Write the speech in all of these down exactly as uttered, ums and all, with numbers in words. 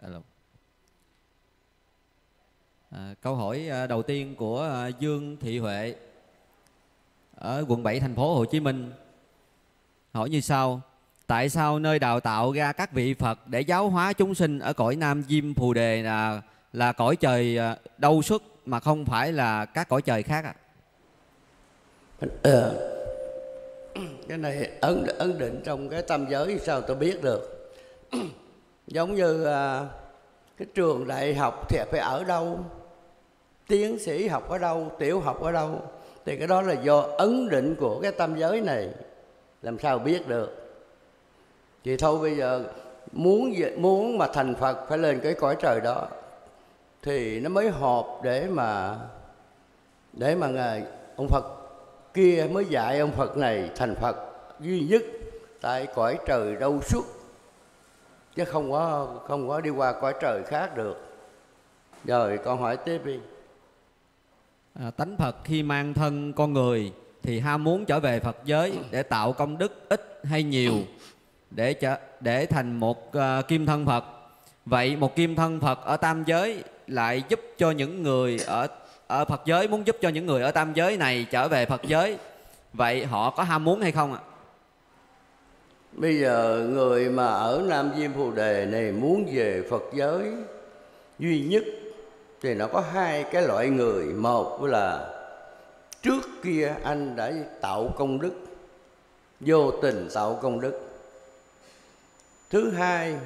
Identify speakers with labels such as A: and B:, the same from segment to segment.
A: Alo. À, câu hỏi đầu tiên của Dương Thị Huệ ở quận bảy thành phố Hồ Chí Minh hỏi như sau: tại sao nơi đào tạo ra các vị Phật để giáo hóa chúng sinh ở cõi Nam Diêm Phù Đề là là cõi trời đâu xuất mà không phải là các cõi trời khác ạ?
B: À, cái này ấn ấn định trong cái tâm giới sao tôi biết được? Giống như à, cái trường đại học thì phải ở đâu, tiến sĩ học ở đâu, tiểu học ở đâu, thì cái đó là do ấn định của cái tâm giới này, làm sao biết được? Thì thôi bây giờ muốn muốn mà thành Phật phải lên cái cõi trời đó thì nó mới hợp để mà để mà ngài ông Phật kia mới dạy ông Phật này thành Phật duy nhất tại cõi trời đâu xuất, chứ không có không có đi qua cõi trời khác được. Rồi con hỏi tiếp đi.
A: À, tánh Phật khi mang thân con người thì ham muốn trở về Phật giới để tạo công đức ít hay nhiều để trở, để thành một uh, kim thân Phật. Vậy một kim thân Phật ở tam giới lại giúp cho những người ở ở Phật giới muốn giúp cho những người ở tam giới này trở về Phật giới. Vậy họ có ham muốn hay không ạ?
B: Bây giờ người mà ở Nam Diêm Phù Đề này muốn về Phật giới duy nhất thì nó có hai cái loại người. Một là trước kia anh đã tạo công đức, vô tình tạo công đức. Thứ hai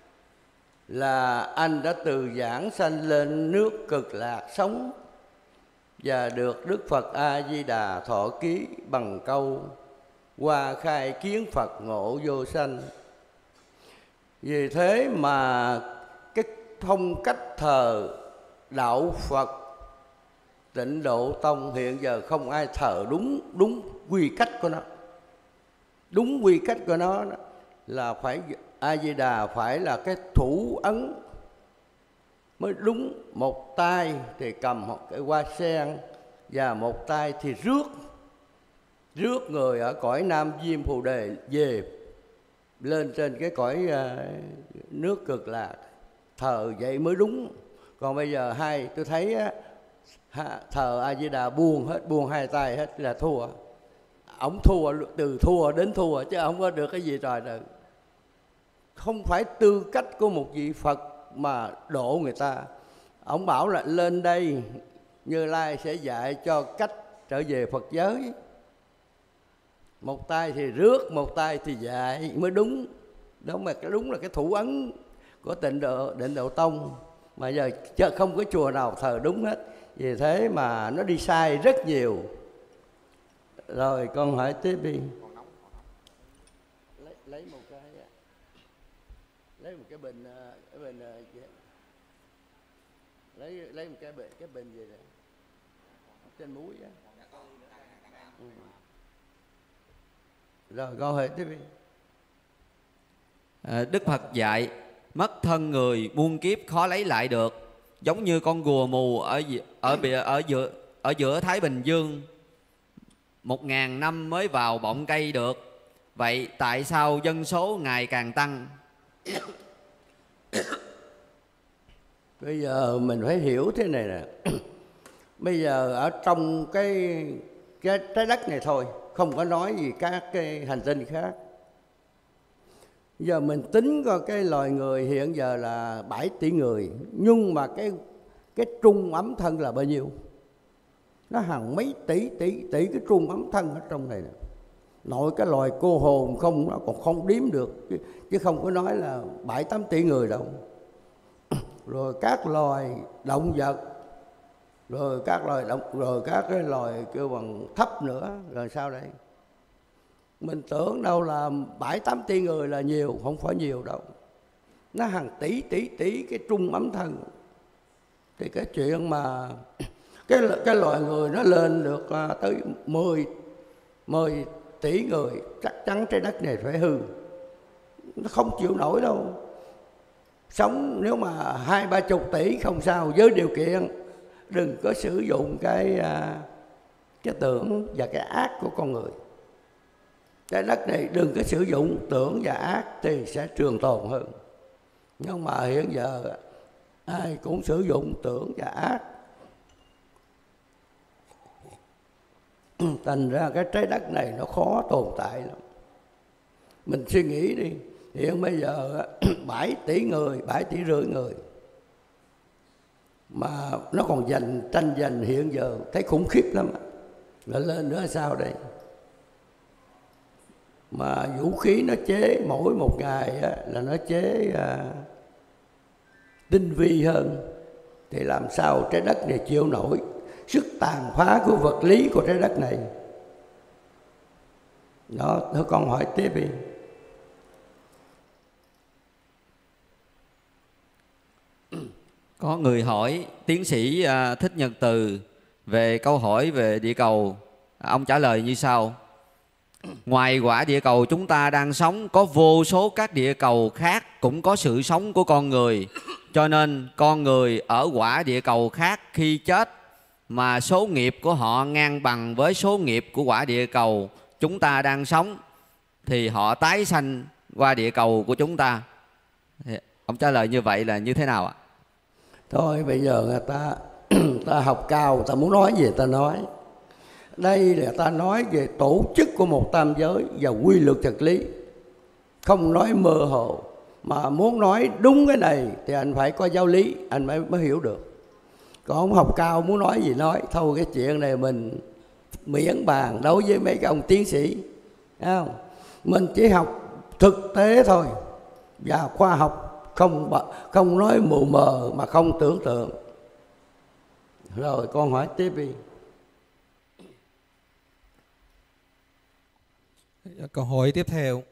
B: là anh đã từ giảng sanh lên nước Cực Lạc sống và được Đức Phật A Di Đà thọ ký bằng câu qua khai kiến Phật ngộ vô sanh. Vì thế mà cái phong cách thờ đạo Phật Tịnh Độ Tông hiện giờ không ai thờ đúng đúng quy cách của nó. Đúng quy cách của nó là phải A Di Đà phải là cái thủ ấn mới đúng. Một tay thì cầm một cái hoa sen và một tay thì rước rước người ở cõi Nam Diêm Phù Đề về lên trên cái cõi uh, nước Cực Lạc, thờ vậy mới đúng. Còn bây giờ hai tôi thấy uh, thờ A Di Đà buông hết, buông hai tay hết là thua. Ông thua từ thua đến thua chứ không có được cái gì trời được. Không phải tư cách của một vị Phật mà độ người ta. Ông bảo là lên đây Như Lai sẽ dạy cho cách trở về Phật giới. Một tay thì rước, một tay thì dạy mới đúng. Đó mà cái đúng là cái thủ ấn của Tịnh Độ Định Độ Tông. Mà giờ không có chùa nào thờ đúng hết. Vì thế mà nó đi sai rất nhiều. Rồi con hỏi tiếp đi. Lấy, lấy một cái lấy một cái bình cái bình lấy lấy một cái bình cái bình gì này trên muối á. Ừ. Rồi con hỏi tiếp đi.
A: À, Đức Phật dạy mất thân người muôn kiếp khó lấy lại được, giống như con rùa mù ở ở ở giữa ở giữa Thái Bình Dương một ngàn năm mới vào bọng cây được. Vậy tại sao dân số ngày càng tăng?
B: Bây giờ mình phải hiểu thế này nè. Bây giờ ở trong cái, cái trái đất này thôi, không có nói gì các cái hành tinh khác. Giờ mình tính coi cái loài người hiện giờ là bảy tỷ người, nhưng mà cái cái trung ấm thân là bao nhiêu? Nó hàng mấy tỷ tỷ tỷ cái trung ấm thân ở trong này nè. Nội cái loài cô hồn không nó còn không đếm được, chứ không có nói là bảy tám tỷ người đâu. Rồi các loài động vật, rồi các loài động rồi các cái loài kêu bằng thấp nữa, rồi sao đây? Mình tưởng đâu là bảy tám tỷ người là nhiều, không phải nhiều đâu. Nó hàng tỷ tỷ tỷ cái trung ấm thân. Thì cái chuyện mà cái cái loài người nó lên được tới mười tỷ người, chắc chắn trái đất này phải hư. Nó không chịu nổi đâu. Sống nếu mà hai ba chục tỷ không sao, với điều kiện đừng có sử dụng cái cái tưởng và cái ác của con người. Trái đất này đừng có sử dụng tưởng và ác thì sẽ trường tồn hơn. Nhưng mà hiện giờ ai cũng sử dụng tưởng và ác, thành ra cái trái đất này nó khó tồn tại lắm. Mình suy nghĩ đi, hiện bây giờ bảy tỷ người, bảy tỷ rưỡi người, mà nó còn giành tranh giành hiện giờ thấy khủng khiếp lắm. Rồi lên nữa sao đây? Mà vũ khí nó chế mỗi một ngày á, là nó chế à, tinh vi hơn, thì làm sao trái đất này chịu nổi sức tàn phá của vật lý của trái đất này? Đó, thưa con hỏi tiếp đi.
A: Có người hỏi tiến sĩ à, Thích Nhật Từ về câu hỏi về địa cầu. Ông trả lời như sau: ngoài quả địa cầu chúng ta đang sống, có vô số các địa cầu khác cũng có sự sống của con người. Cho nên con người ở quả địa cầu khác khi chết mà số nghiệp của họ ngang bằng với số nghiệp của quả địa cầu chúng ta đang sống, thì họ tái sanh qua địa cầu của chúng ta. Thì ông trả lời như vậy là như thế nào ạ?
B: Thôi bây giờ người ta ta học cao, người ta muốn nói gì ta nói. Đây là ta nói về tổ chức của một tam giới và quy luật vật lý, không nói mơ hồ. Mà muốn nói đúng cái này thì anh phải có giáo lý, anh mới, mới hiểu được. Còn ông học cao muốn nói gì nói. Thôi cái chuyện này mình miễn bàn đối với mấy cái ông tiến sĩ, thấy không? Mình chỉ học thực tế thôi, và khoa học, không không nói mù mờ mà không tưởng tượng. Rồi con hỏi tiếp đi.
C: Câu hỏi tiếp theo.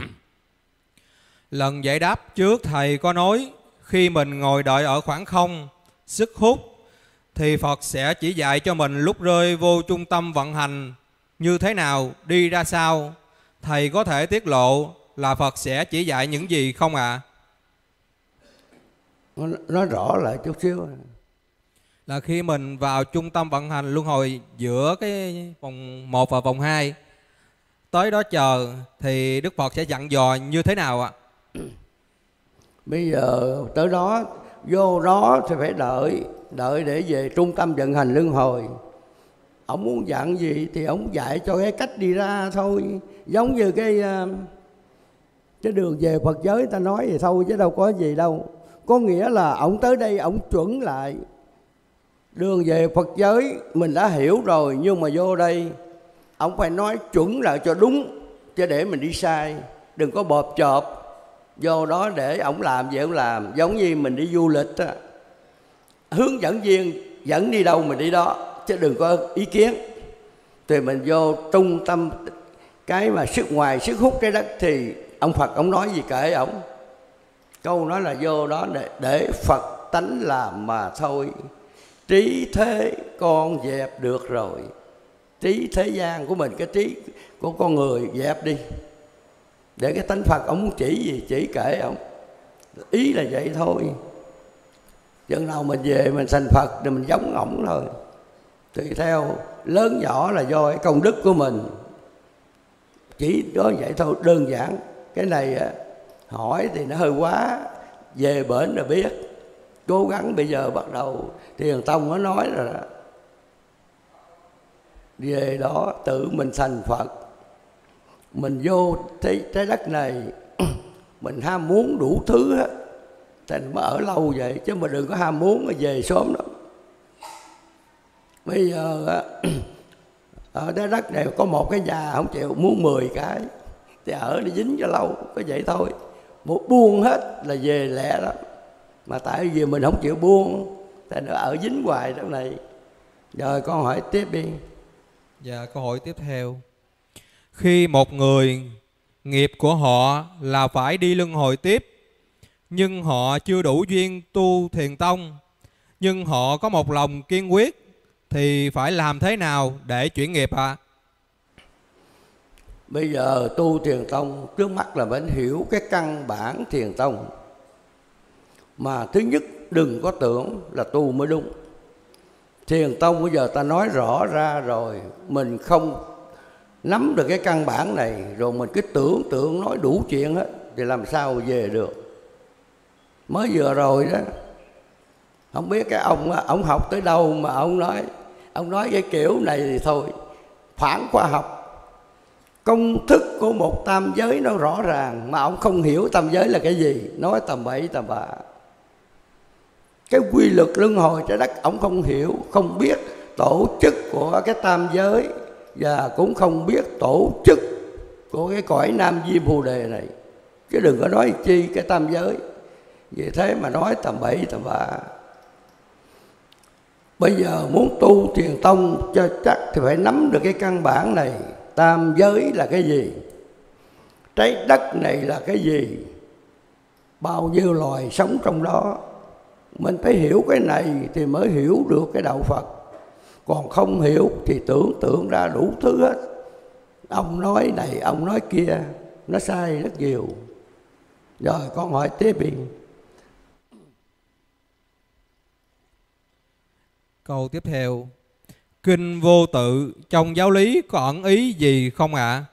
C: Lần giải đáp trước thầy có nói khi mình ngồi đợi ở khoảng không, sức hút, thì Phật sẽ chỉ dạy cho mình lúc rơi vô trung tâm vận hành như thế nào, đi ra sao. Thầy có thể tiết lộ là Phật sẽ chỉ dạy những gì không ạ?
B: À? Nói rõ lại chút xíu.
C: Là khi mình vào trung tâm vận hành luân hồi giữa cái vòng một và vòng hai, tới đó chờ thì Đức Phật sẽ dặn dò như thế nào ạ?
B: Bây giờ tới đó, vô đó thì phải đợi, đợi để về trung tâm vận hành luân hồi. Ông muốn dặn gì thì ông dạy cho cái cách đi ra thôi. Giống như cái cái đường về Phật giới ta nói vậy thôi chứ đâu có gì đâu. Có nghĩa là ông tới đây ông chuẩn lại. Đường về Phật giới mình đã hiểu rồi, nhưng mà vô đây ông phải nói chuẩn lại cho đúng, chứ để mình đi sai. Đừng có bộp chộp vô đó để ổng làm vậy ổng làm. Giống như mình đi du lịch á, hướng dẫn viên dẫn đi đâu mình đi đó, chứ đừng có ý kiến. Thì mình vô trung tâm cái mà sức ngoài sức hút trái đất thì ông Phật ông nói gì kệ ổng. Câu nói là vô đó để, để Phật tánh làm mà thôi. Trí thế con dẹp được rồi. Trí thế gian của mình, cái trí của con người dẹp đi, để cái tánh Phật ông muốn chỉ gì chỉ kệ ông. Ý là vậy thôi. Chừng nào mình về mình thành Phật thì mình giống ổng thôi. Tùy theo lớn nhỏ là do cái công đức của mình. Chỉ đó vậy thôi, đơn giản. Cái này hỏi thì nó hơi quá, về bển là biết. Cố gắng bây giờ bắt đầu Thiền Tông nó nói rồi đó, về đó tự mình thành Phật. Mình vô trái, trái đất này mình ham muốn đủ thứ hết, thành mới ở lâu vậy. Chứ mà đừng có ham muốn mà về sớm lắm. Bây giờ ở trái đất này có một cái nhà không chịu, muốn mười cái thì ở đi dính cho lâu, có vậy thôi. Một buông hết là về lẹ lắm. Mà tại vì mình không chịu buông, tại nó ở dính hoài trong này. Rồi con hỏi tiếp đi.
C: Dạ, câu hỏi tiếp theo. Khi một người nghiệp của họ là phải đi luân hồi tiếp, nhưng họ chưa đủ duyên tu thiền tông, nhưng họ có một lòng kiên quyết, thì phải làm thế nào để chuyển nghiệp ạ? À?
B: Bây giờ tu thiền tông, trước mắt là phải hiểu cái căn bản thiền tông. Mà thứ nhất đừng có tưởng là tu mới đúng. Thiền tông bây giờ ta nói rõ ra rồi, mình không nắm được cái căn bản này, rồi mình cứ tưởng tượng nói đủ chuyện hết, thì làm sao về được. mới vừa rồi đó, không biết cái ông ông học tới đâu mà ông nói ông nói cái kiểu này thì thôi, phản khoa học. Công thức của một tam giới nó rõ ràng mà ông không hiểu tam giới là cái gì, nói tầm bậy tầm bạ. Cái quy luật luân hồi trái đất ông không hiểu, không biết tổ chức của cái tam giới, và cũng không biết tổ chức của cái cõi Nam Diêm Phù Đề này, chứ đừng có nói chi cái tam giới. Vì thế mà nói tầm bậy tầm bạ. Bây giờ muốn tu thiền tông cho chắc thì phải nắm được cái căn bản này. Tam giới là cái gì? Trái đất này là cái gì? Bao nhiêu loài sống trong đó? Mình phải hiểu cái này thì mới hiểu được cái đạo Phật. Còn không hiểu thì tưởng tượng ra đủ thứ hết. Ông nói này, ông nói kia, nó sai rất nhiều. Rồi con hỏi tiếp đi.
C: Câu tiếp theo, kinh Vô Tự trong giáo lý có ẩn ý gì không ạ?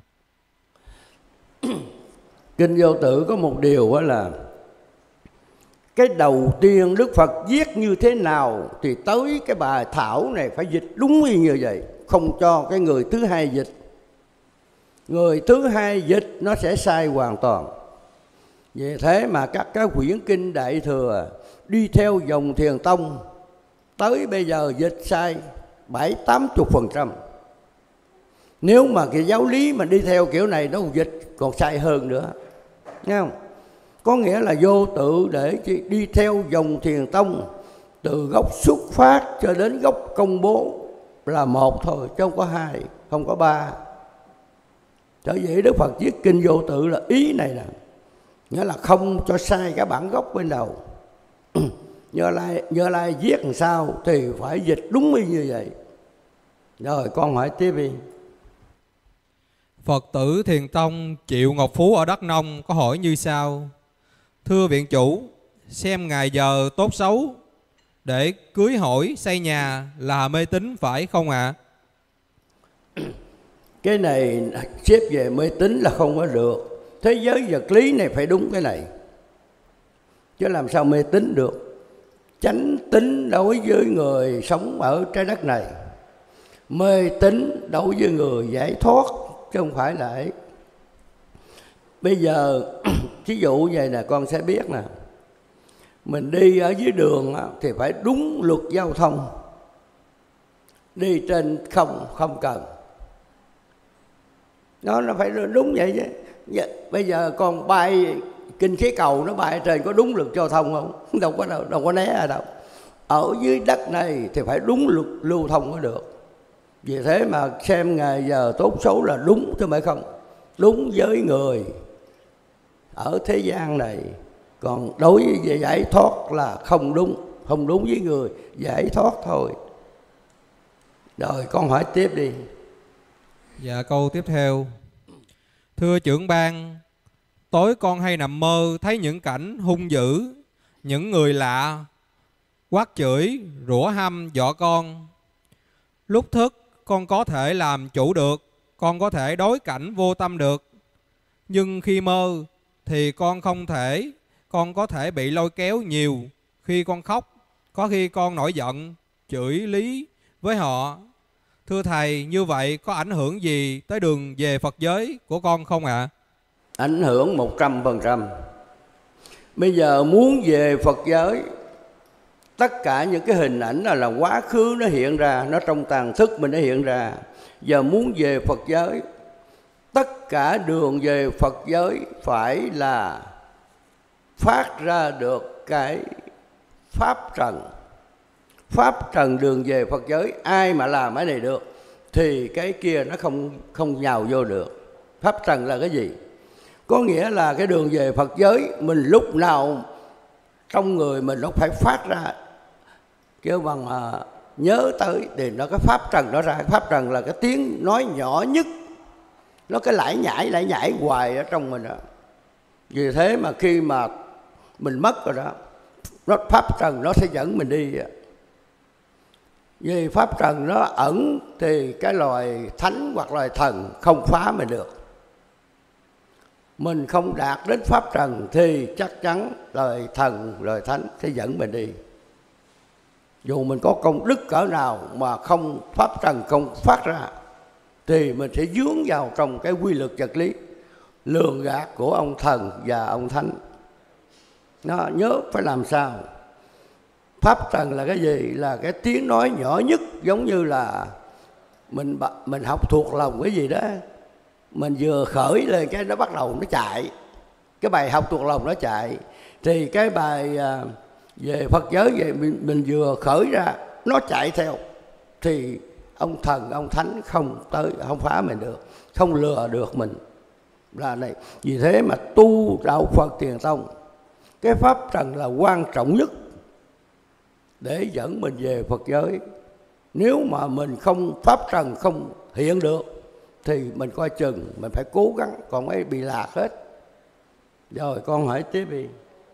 C: À?
B: Kinh Vô Tự có một điều đó là cái đầu tiên Đức Phật viết như thế nào thì tới cái bài thảo này phải dịch đúng như vậy, không cho cái người thứ hai dịch. Người thứ hai dịch nó sẽ sai hoàn toàn. Vì thế mà các cái quyển kinh Đại Thừa đi theo dòng Thiền Tông tới bây giờ dịch sai bảy tám chục phần trăm. Nếu mà cái giáo lý mà đi theo kiểu này nó dịch còn sai hơn nữa, nghe không? Có nghĩa là Vô Tự để đi theo dòng Thiền Tông, từ gốc xuất phát cho đến gốc công bố là một thôi, chứ không có hai, không có ba. Sở dĩ Đức Phật viết kinh Vô Tự là ý này nè, nghĩa là không cho sai cái bản gốc bên đầu. Như Lai, Như Lai viết làm sao thì phải dịch đúng như vậy. Rồi con hỏi tiếp đi.
C: Phật tử Thiền Tông Triệu Ngọc Phú ở Đắk Nông có hỏi như sau: thưa viện chủ, xem ngày giờ tốt xấu để cưới hỏi xây nhà là mê tín phải không ạ? À?
B: Cái này xếp về mê tín là không có được. Thế giới vật lý này phải đúng cái này, chứ làm sao mê tín được. Chánh tín đối với người sống ở trái đất này, mê tín đối với người giải thoát, chứ không phải là ấy. Bây giờ ví dụ vậy nè, con sẽ biết nè, mình đi ở dưới đường thì phải đúng luật giao thông, đi trên không không cần, nó nó phải đúng vậy chứ. Bây giờ con bay kinh khí cầu nó bay trên có đúng luật giao thông không? Đâu có đâu, đâu có né ở đâu. Ở dưới đất này thì phải đúng luật lưu thông mới được. Vì thế mà xem ngày giờ tốt xấu là đúng chứ phải không. Đúng với người ở thế gian này, còn đối với giải thoát là không đúng, không đúng với người giải thoát thôi. Rồi con hỏi tiếp đi.
C: Dạ, câu tiếp theo. Thưa trưởng ban, tối con hay nằm mơ thấy những cảnh hung dữ, những người lạ quát chửi, rủa hăm dọa con. Lúc thức con có thể làm chủ được, con có thể đối cảnh vô tâm được. Nhưng khi mơ thì con không thể, con có thể bị lôi kéo nhiều. Khi con khóc, có khi con nổi giận, chửi lý với họ. Thưa thầy, như vậy có ảnh hưởng gì tới đường về Phật giới của con không ạ? À?
B: Ảnh hưởng một trăm phần trăm. Bây giờ muốn về Phật giới, tất cả những cái hình ảnh là, là quá khứ nó hiện ra, nó trong tàng thức mình nó hiện ra. Giờ muốn về Phật giới, tất cả đường về Phật giới phải là phát ra được cái pháp trần. Pháp trần đường về Phật giới, ai mà làm cái này được thì cái kia nó không không nhào vô được. Pháp trần là cái gì? Có nghĩa là cái đường về Phật giới mình lúc nào trong người mình nó phải phát ra, kêu bằng à, nhớ tới thì nó cái pháp trần nó ra. Pháp trần là cái tiếng nói nhỏ nhất, nó cái lải nhải lải nhải hoài ở trong mình đó. Vì thế mà khi mà mình mất rồi đó, nó pháp trần nó sẽ dẫn mình đi. Vì pháp trần nó ẩn thì cái loài thánh hoặc loài thần không phá mình được. mình không đạt đến pháp trần thì chắc chắn lời thần, lời thánh sẽ dẫn mình đi. Dù mình có công đức cỡ nào mà không pháp trần không phát ra thì mình sẽ dướng vào trong cái quy luật vật lý lường gạt của ông thần và ông thánh. Nó nhớ phải làm sao. Pháp trần là cái gì? Là cái tiếng nói nhỏ nhất, giống như là mình mình học thuộc lòng cái gì đó, mình vừa khởi lên cái nó bắt đầu nó chạy, cái bài học thuộc lòng nó chạy. Thì cái bài về Phật giới về mình, mình vừa khởi ra nó chạy theo, thì ông thần ông thánh không tới, không phá mình được, không lừa được mình là này. Vì thế mà tu đạo Phật Thiền Tông, cái pháp trần là quan trọng nhất để dẫn mình về Phật giới. Nếu mà mình không pháp trần không hiện được thì mình coi chừng mình phải cố gắng, còn ấy bị lạc hết. Rồi con hỏi tiếp đi.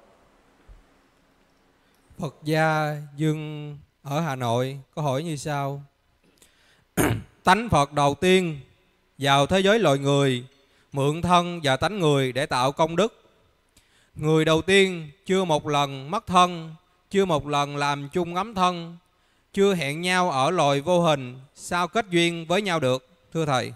C: Phật gia Dương ở Hà Nội có hỏi như sau: tánh Phật đầu tiên vào thế giới loài người mượn thân và tánh người để tạo công đức. Người đầu tiên chưa một lần mất thân, chưa một lần làm chung ấm thân, chưa hẹn nhau ở loài vô hình, sao kết duyên với nhau được, thưa Thầy?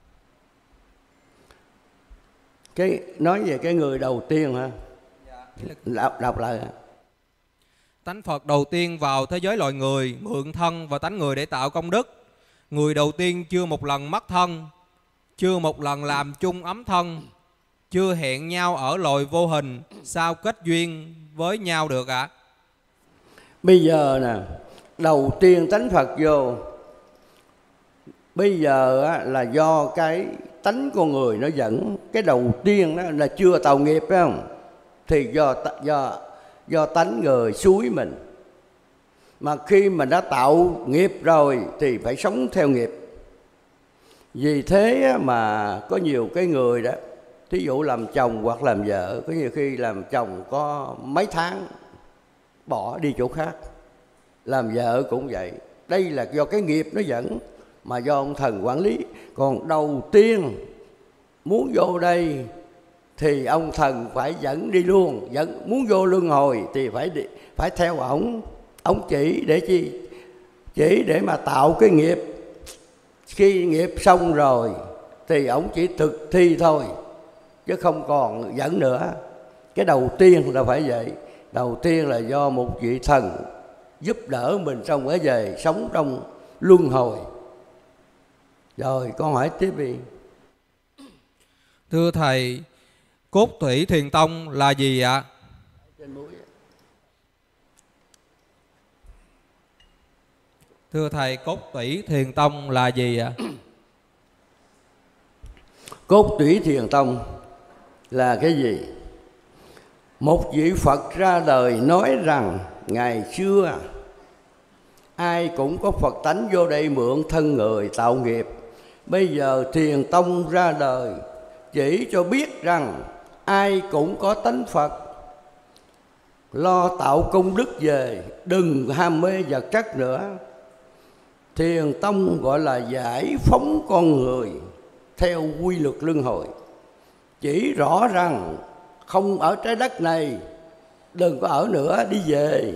B: Cái nói về cái người đầu tiên hả? Đọc, đọc lại hả?
C: Tánh Phật đầu tiên vào thế giới loài người mượn thân và tánh người để tạo công đức. Người đầu tiên chưa một lần mất thân, chưa một lần làm chung ấm thân, chưa hẹn nhau ở loài vô hình, sao kết duyên với nhau được ạ? À?
B: Bây giờ nè, đầu tiên tánh Phật vô, bây giờ á, là do cái tánh con người nó dẫn. Cái đầu tiên đó là chưa tạo nghiệp, phải không? Thì do do do tánh người xúi mình. Mà khi mình đã tạo nghiệp rồi thì phải sống theo nghiệp. Vì thế mà có nhiều cái người đó, thí dụ làm chồng hoặc làm vợ, có nhiều khi làm chồng có mấy tháng bỏ đi chỗ khác, làm vợ cũng vậy. Đây là do cái nghiệp nó dẫn, mà do ông thần quản lý. Còn đầu tiên muốn vô đây thì ông thần phải dẫn đi luôn. Dẫn muốn vô luân hồi thì phải đi, phải theo ổng. Ổng chỉ để chi? Chỉ để mà tạo cái nghiệp. Khi nghiệp xong rồi thì ổng chỉ thực thi thôi, chứ không còn dẫn nữa. Cái đầu tiên là phải vậy. Đầu tiên là do một vị thần giúp đỡ mình trong cái về sống trong luân hồi. Rồi con hỏi tiếp đi.
C: Thưa Thầy, cốt thủy Thiền Tông là gì ạ? Thưa Thầy, cốt thủy Thiền Tông là gì ạ?
B: Cốt thủy Thiền Tông là cái gì? Một vị Phật ra đời nói rằng ngày xưa ai cũng có Phật tánh vô đây mượn thân người tạo nghiệp. Bây giờ Thiền Tông ra đời chỉ cho biết rằng ai cũng có tánh Phật, lo tạo công đức về, đừng ham mê vật chất nữa. Thiền Tông gọi là giải phóng con người theo quy luật luân hồi, chỉ rõ rằng không ở trái đất này, đừng có ở nữa, đi về.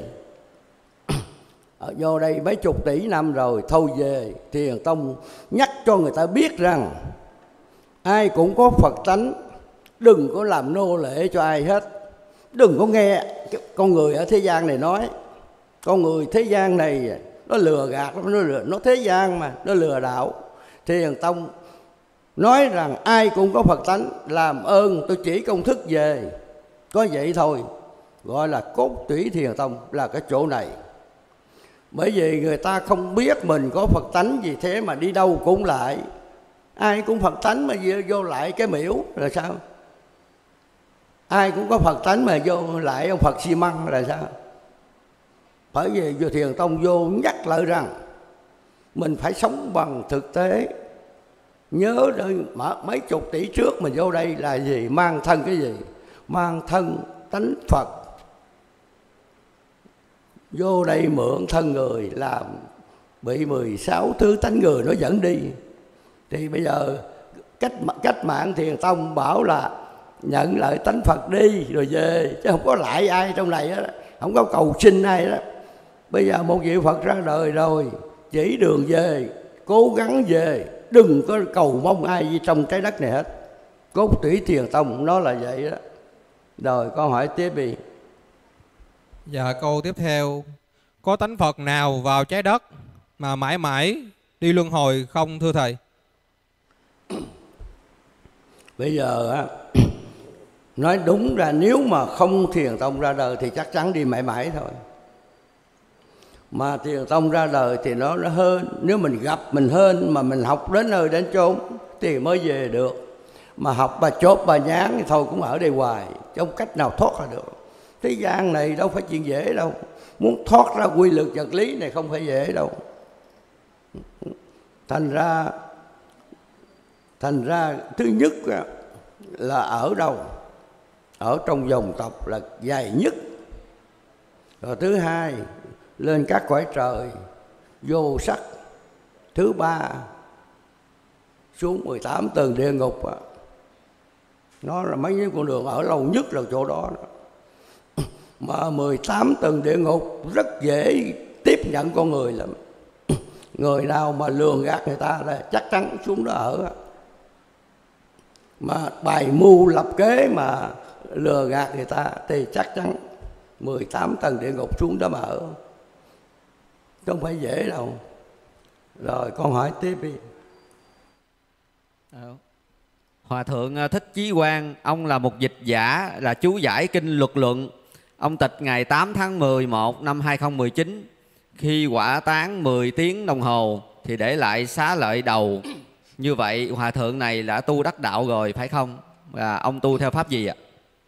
B: Ở vô đây mấy chục tỷ năm rồi, thôi về. Thiền Tông nhắc cho người ta biết rằng ai cũng có Phật tánh, đừng có làm nô lệ cho ai hết. Đừng có nghe con người ở thế gian này nói. Con người thế gian này nó lừa gạt, nó, lừa, nó thế gian mà, nó lừa đạo. Thiền Tông nói rằng ai cũng có Phật tánh, làm ơn tôi chỉ công thức về. Có vậy thôi. Gọi là cốt tủy Thiền Tông là cái chỗ này. Bởi vì người ta không biết mình có Phật tánh, vì thế mà đi đâu cũng lại. Ai cũng Phật tánh mà vô lại cái miễu là sao? Ai cũng có Phật tánh mà vô lại ông Phật xi măng là sao? Bởi vì vô Thiền Tông vô nhắc lại rằng mình phải sống bằng thực tế. Nhớ đây mấy chục tỷ trước mình vô đây là gì? Mang thân cái gì? Mang thân tánh Phật. Vô đây mượn thân người làm bị mười sáu thứ tánh người nó dẫn đi. Thì bây giờ cách cách mạng Thiền Tông bảo là nhận lại tánh Phật đi rồi về, chứ không có lại ai trong này đó, không có cầu xin ai đó. Bây giờ một vị Phật ra đời rồi, chỉ đường về, cố gắng về, đừng có cầu mong ai gì trong trái đất này hết. Cốt tủy Thiền Tông nó là vậy đó. Rồi con hỏi tiếp đi.
C: Dạ, câu tiếp theo: có tánh Phật nào vào trái đất mà mãi mãi đi luân hồi không thưa thầy?
B: Bây giờ á, nói đúng ra nếu mà không Thiền Tông ra đời thì chắc chắn đi mãi mãi thôi. Mà Thiền Tông ra đời thì nó, nó hơn, nếu mình gặp mình hơn mà mình học đến nơi đến chốn thì mới về được. Mà học bà chốt bà nhán thì thôi cũng ở đây hoài, chứ không cách nào thoát ra được. Thế gian này đâu phải chuyện dễ đâu, muốn thoát ra quy luật vật lý này không phải dễ đâu. Thành ra Thành ra thứ nhất là ở đâu? Ở trong dòng tộc là dài nhất. Rồi thứ hai, lên các cõi trời vô sắc. Thứ ba, xuống mười tám tầng địa ngục. Nó là mấy cái con đường ở lâu nhất là chỗ đó. Mà mười tám tầng địa ngục rất dễ tiếp nhận con người lắm. Người nào mà lường gạt người ta là chắc chắn xuống đó ở. Mà bài mưu lập kế mà lừa gạt người ta thì chắc chắn mười tám tầng địa ngục xuống đó mà ở, chứ không phải dễ đâu. Rồi con hỏi tiếp đi.
A: Hòa thượng Thích Chí Quang, ông là một dịch giả, là chú giải kinh Luật Luận. Ông tịch ngày tám tháng mười một năm hai không một chín. Khi quả táng mười tiếng đồng hồ thì để lại xá lợi đầu. Như vậy hòa thượng này đã tu đắc đạo rồi phải không? Và ông tu theo pháp gì ạ?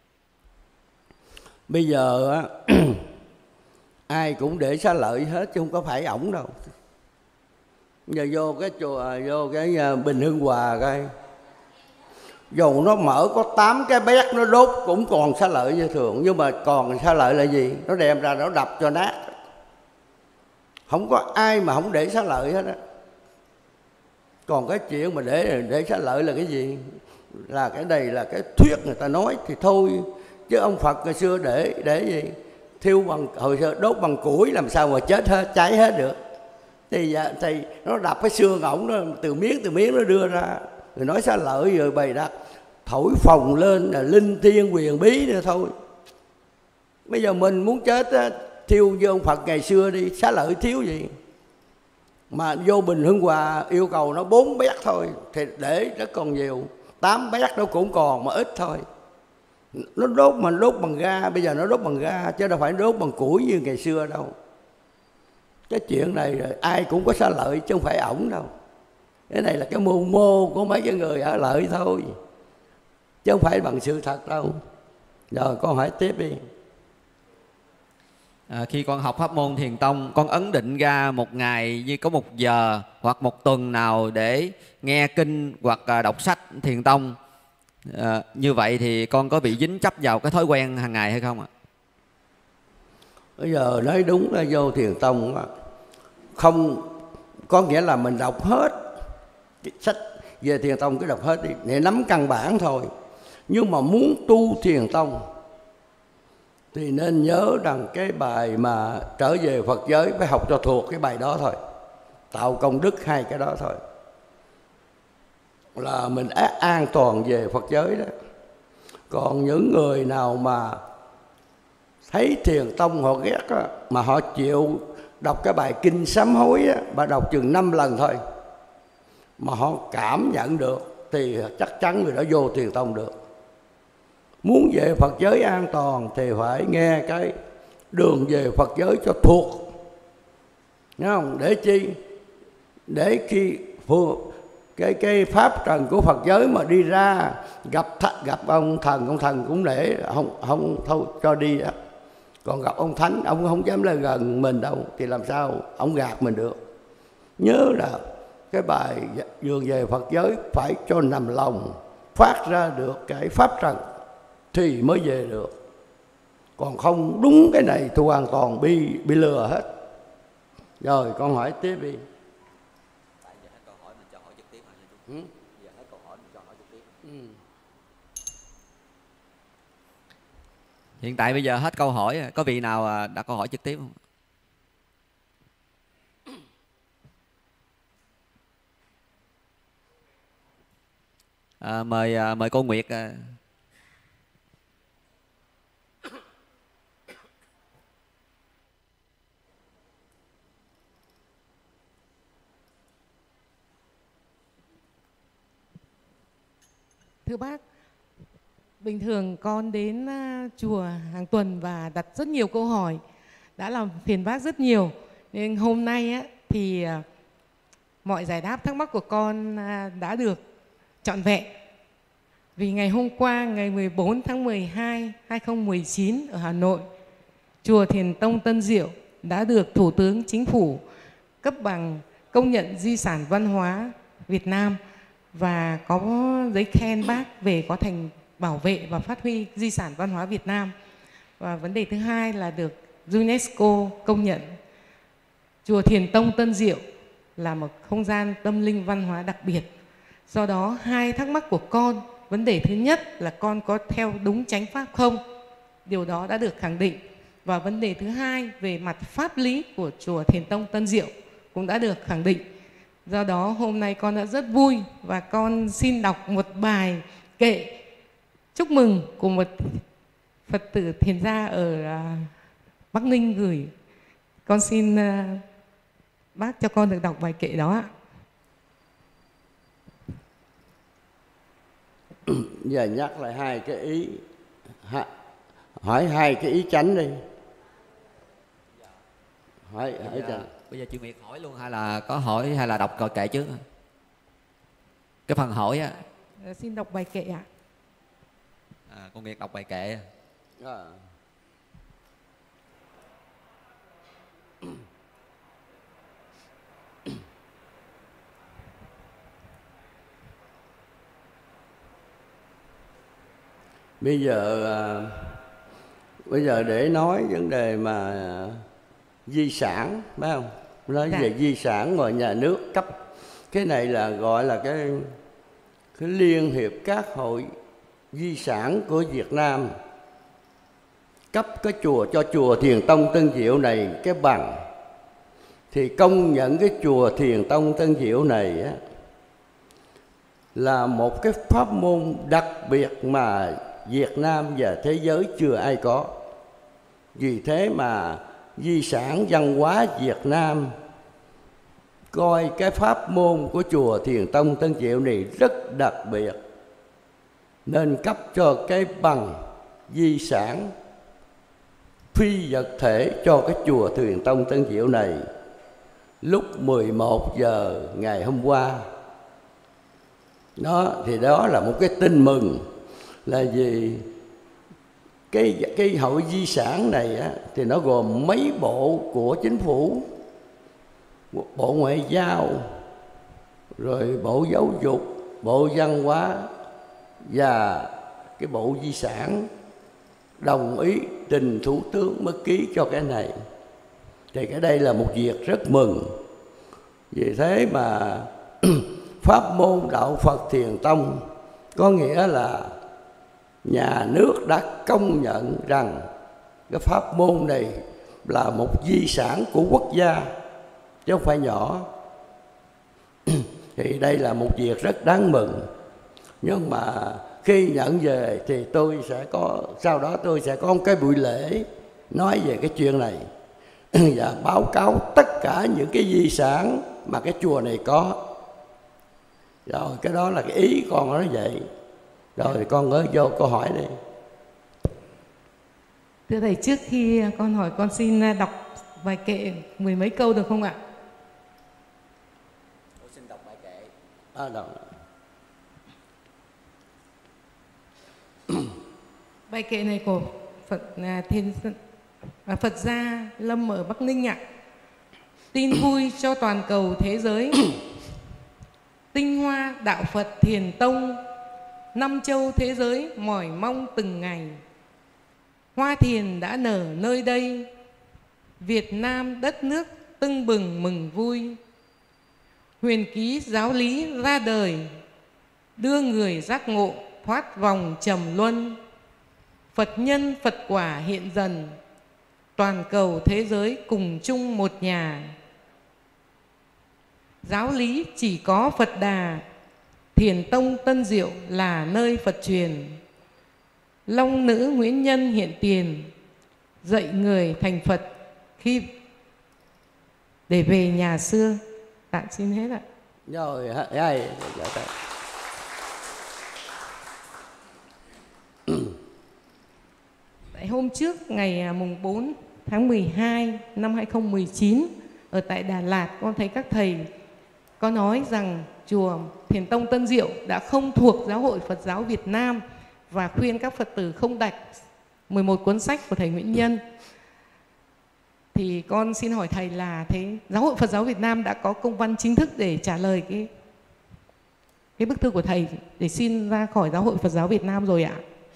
B: Bây giờ á, ai cũng để xá lợi hết chứ không có phải ổng đâu. Giờ vô cái chùa, vô cái Bình Hưng Hòa coi, dầu nó mở có tám cái bét nó đốt cũng còn xá lợi như thường. Nhưng mà còn xá lợi là gì? Nó đem ra nó đập cho nát. Không có ai mà không để xá lợi hết á. Còn cái chuyện mà để để xá lợi là cái gì? Là cái này là cái thuyết người ta nói thì thôi. Chứ ông Phật ngày xưa để để gì? Thiêu bằng, hồi xưa đốt bằng củi làm sao mà chết hết, cháy hết được. Thì, thì nó đập cái xương ổng nó từ miếng từ miếng nó đưa ra. Rồi nói xá lợi rồi bày đặt thổi phồng lên là linh thiêng quyền bí nữa thôi. Bây giờ mình muốn chết á, thiêu như ông Phật ngày xưa đi, xá lợi thiếu gì. Mà vô Bình Hưng Hòa yêu cầu nó bốn bét thôi thì để nó còn nhiều, tám bét nó cũng còn mà ít thôi. Nó đốt mà đốt bằng ga, bây giờ nó đốt bằng ga chứ đâu phải đốt bằng củi như ngày xưa đâu. Cái chuyện này rồi ai cũng có xá lợi chứ không phải ổng đâu. Cái này là cái mưu mô của mấy cái người ở lợi thôi, chứ không phải bằng sự thật đâu. Rồi con hỏi tiếp đi.
A: À, khi con học pháp môn Thiền Tông, con ấn định ra một ngày như có một giờ hoặc một tuần nào để nghe kinh hoặc đọc sách Thiền Tông. À, như vậy thì con có bị dính chấp vào cái thói quen hàng ngày hay không ạ?
B: Bây giờ nói đúng là vô Thiền Tông không có nghĩa là mình đọc hết cái sách về Thiền Tông, cứ đọc hết đi để nắm căn bản thôi. Nhưng mà muốn tu Thiền Tông thì nên nhớ rằng cái bài mà trở về Phật giới phải học cho thuộc cái bài đó thôi. Tạo công đức hai cái đó thôi là mình an toàn về Phật giới đó. Còn những người nào mà thấy Thiền Tông họ ghét á, mà họ chịu đọc cái bài kinh sám hối á, bà đọc chừng năm lần thôi mà họ cảm nhận được thì chắc chắn người đó vô Thiền Tông được. Muốn về Phật giới an toàn thì phải nghe cái đường về Phật giới cho thuộc, nghe không? Để chi? Để khi cái cái pháp trần của Phật giới mà đi ra gặp th- gặp ông thần, ông thần cũng để không không thôi cho đi á. Còn gặp ông thánh, ông không dám lên gần mình đâu thì làm sao ông gạt mình được. Nhớ là cái bài đường về Phật giới phải cho nằm lòng, phát ra được cái pháp trần thì mới về được. Còn không đúng cái này thì hoàn toàn bị bị lừa hết. Rồi con hỏi tiếp đi. Tại giờ hết câu hỏi mình cho hỏi trực tiếp. Ừ? Giờ hết câu hỏi mình cho hỏi trực tiếp. Ừ.
A: Hiện tại bây giờ hết câu hỏi, có vị nào đặt câu hỏi trực tiếp không? À, mời mời cô Nguyệt.
D: Thưa bác, bình thường con đến chùa hàng tuần và đặt rất nhiều câu hỏi, đã làm phiền bác rất nhiều. Nên hôm nay á, thì mọi giải đáp thắc mắc của con đã được trọn vẹn. Vì ngày hôm qua, ngày mười bốn tháng mười hai năm hai nghìn không trăm mười chín ở Hà Nội, chùa Thiền Tông Tân Diệu đã được Thủ tướng Chính phủ cấp bằng công nhận di sản văn hóa Việt Nam và có giấy khen bác về có thành bảo vệ và phát huy di sản văn hóa Việt Nam. Và vấn đề thứ hai là được UNESCO công nhận chùa Thiền Tông Tân Diệu là một không gian tâm linh văn hóa đặc biệt. Do đó hai thắc mắc của con, vấn đề thứ nhất là con có theo đúng chánh pháp không? Điều đó đã được khẳng định. Và vấn đề thứ hai về mặt pháp lý của chùa Thiền Tông Tân Diệu cũng đã được khẳng định. Do đó hôm nay con đã rất vui và con xin đọc một bài kệ chúc mừng của một Phật tử thiền gia ở Bắc Ninh gửi. Con xin bác cho con được đọc bài kệ đó ạ.
B: Giờ nhắc lại hai cái ý, hỏi hai cái ý chánh đi. Hỏi, hỏi
A: bây, giờ, bây giờ chị Nguyệt hỏi luôn hay là có hỏi hay là đọc cờ kệ trước? Cái phần hỏi á.
D: Xin đọc bài kệ ạ.
A: À, cô Nguyệt đọc bài kệ. À.
B: Bây giờ à, bây giờ để nói vấn đề mà di sản, phải không? Nói dạ. về di sản mà nhà nước cấp, cái này là gọi là cái, cái Liên hiệp các hội di sản của Việt Nam cấp cái chùa cho chùa Thiền Tông Tân Diệu này cái bằng, thì công nhận cái chùa Thiền Tông Tân Diệu này á, là một cái pháp môn đặc biệt mà Việt Nam và thế giới chưa ai có. Vì thế mà di sản văn hóa Việt Nam coi cái pháp môn của chùa Thiền Tông Tân Diệu này rất đặc biệt, nên cấp cho cái bằng di sản phi vật thể cho cái chùa Thiền Tông Tân Diệu này lúc mười một giờ ngày hôm qua. Đó thì đó là một cái tin mừng, là vì cái cái hội di sản này á, thì nó gồm mấy bộ của chính phủ, bộ ngoại giao, rồi bộ giáo dục, bộ văn hóa và cái bộ di sản đồng ý trình thủ tướng mới ký cho cái này. Thì cái đây là một việc rất mừng. Vì thế mà pháp môn đạo Phật Thiền Tông có nghĩa là nhà nước đã công nhận rằng cái pháp môn này là một di sản của quốc gia chứ không phải nhỏ. Thì đây là một việc rất đáng mừng. Nhưng mà khi nhận về thì tôi sẽ có, sau đó tôi sẽ có một cái buổi lễ nói về cái chuyện này và báo cáo tất cả những cái di sản mà cái chùa này có. Rồi cái đó là cái ý con nói vậy. Rồi thì con gửi vô câu hỏi đi.
D: Thưa thầy, trước khi con hỏi con xin đọc bài kệ mười mấy câu được không ạ?
B: Tôi xin đọc bài kệ. À, đọc.
D: Bài kệ này của Phật Thiên Phật gia Lâm ở Bắc Ninh ạ. Tin vui cho toàn cầu thế giới. Tinh hoa đạo Phật Thiền Tông, năm châu thế giới mỏi mong từng ngày. Hoa thiền đã nở nơi đây, Việt Nam đất nước tưng bừng mừng vui. Huyền ký giáo lý ra đời, đưa người giác ngộ thoát vòng trầm luân. Phật nhân Phật quả hiện dần, toàn cầu thế giới cùng chung một nhà. Giáo lý chỉ có Phật Đà, Thiền Tông Tân Diệu là nơi Phật truyền. Long nữ Nguyễn Nhân hiện tiền, dạy người thành Phật khi để về nhà xưa. Tạm xin hết ạ.
B: Rồi, hay.
D: Tại hôm trước ngày mùng bốn tháng mười hai năm hai không một chín ở tại Đà Lạt, con thấy các thầy có nói rằng chùa Thiền Tông Tân Diệu đã không thuộc Giáo hội Phật giáo Việt Nam và khuyên các Phật tử không đọc mười một cuốn sách của thầy Nguyễn Nhân. Thì con xin hỏi thầy là thế Giáo hội Phật giáo Việt Nam đã có công văn chính thức để trả lời cái cái bức thư của thầy để xin ra khỏi Giáo hội Phật giáo Việt Nam rồi ạ?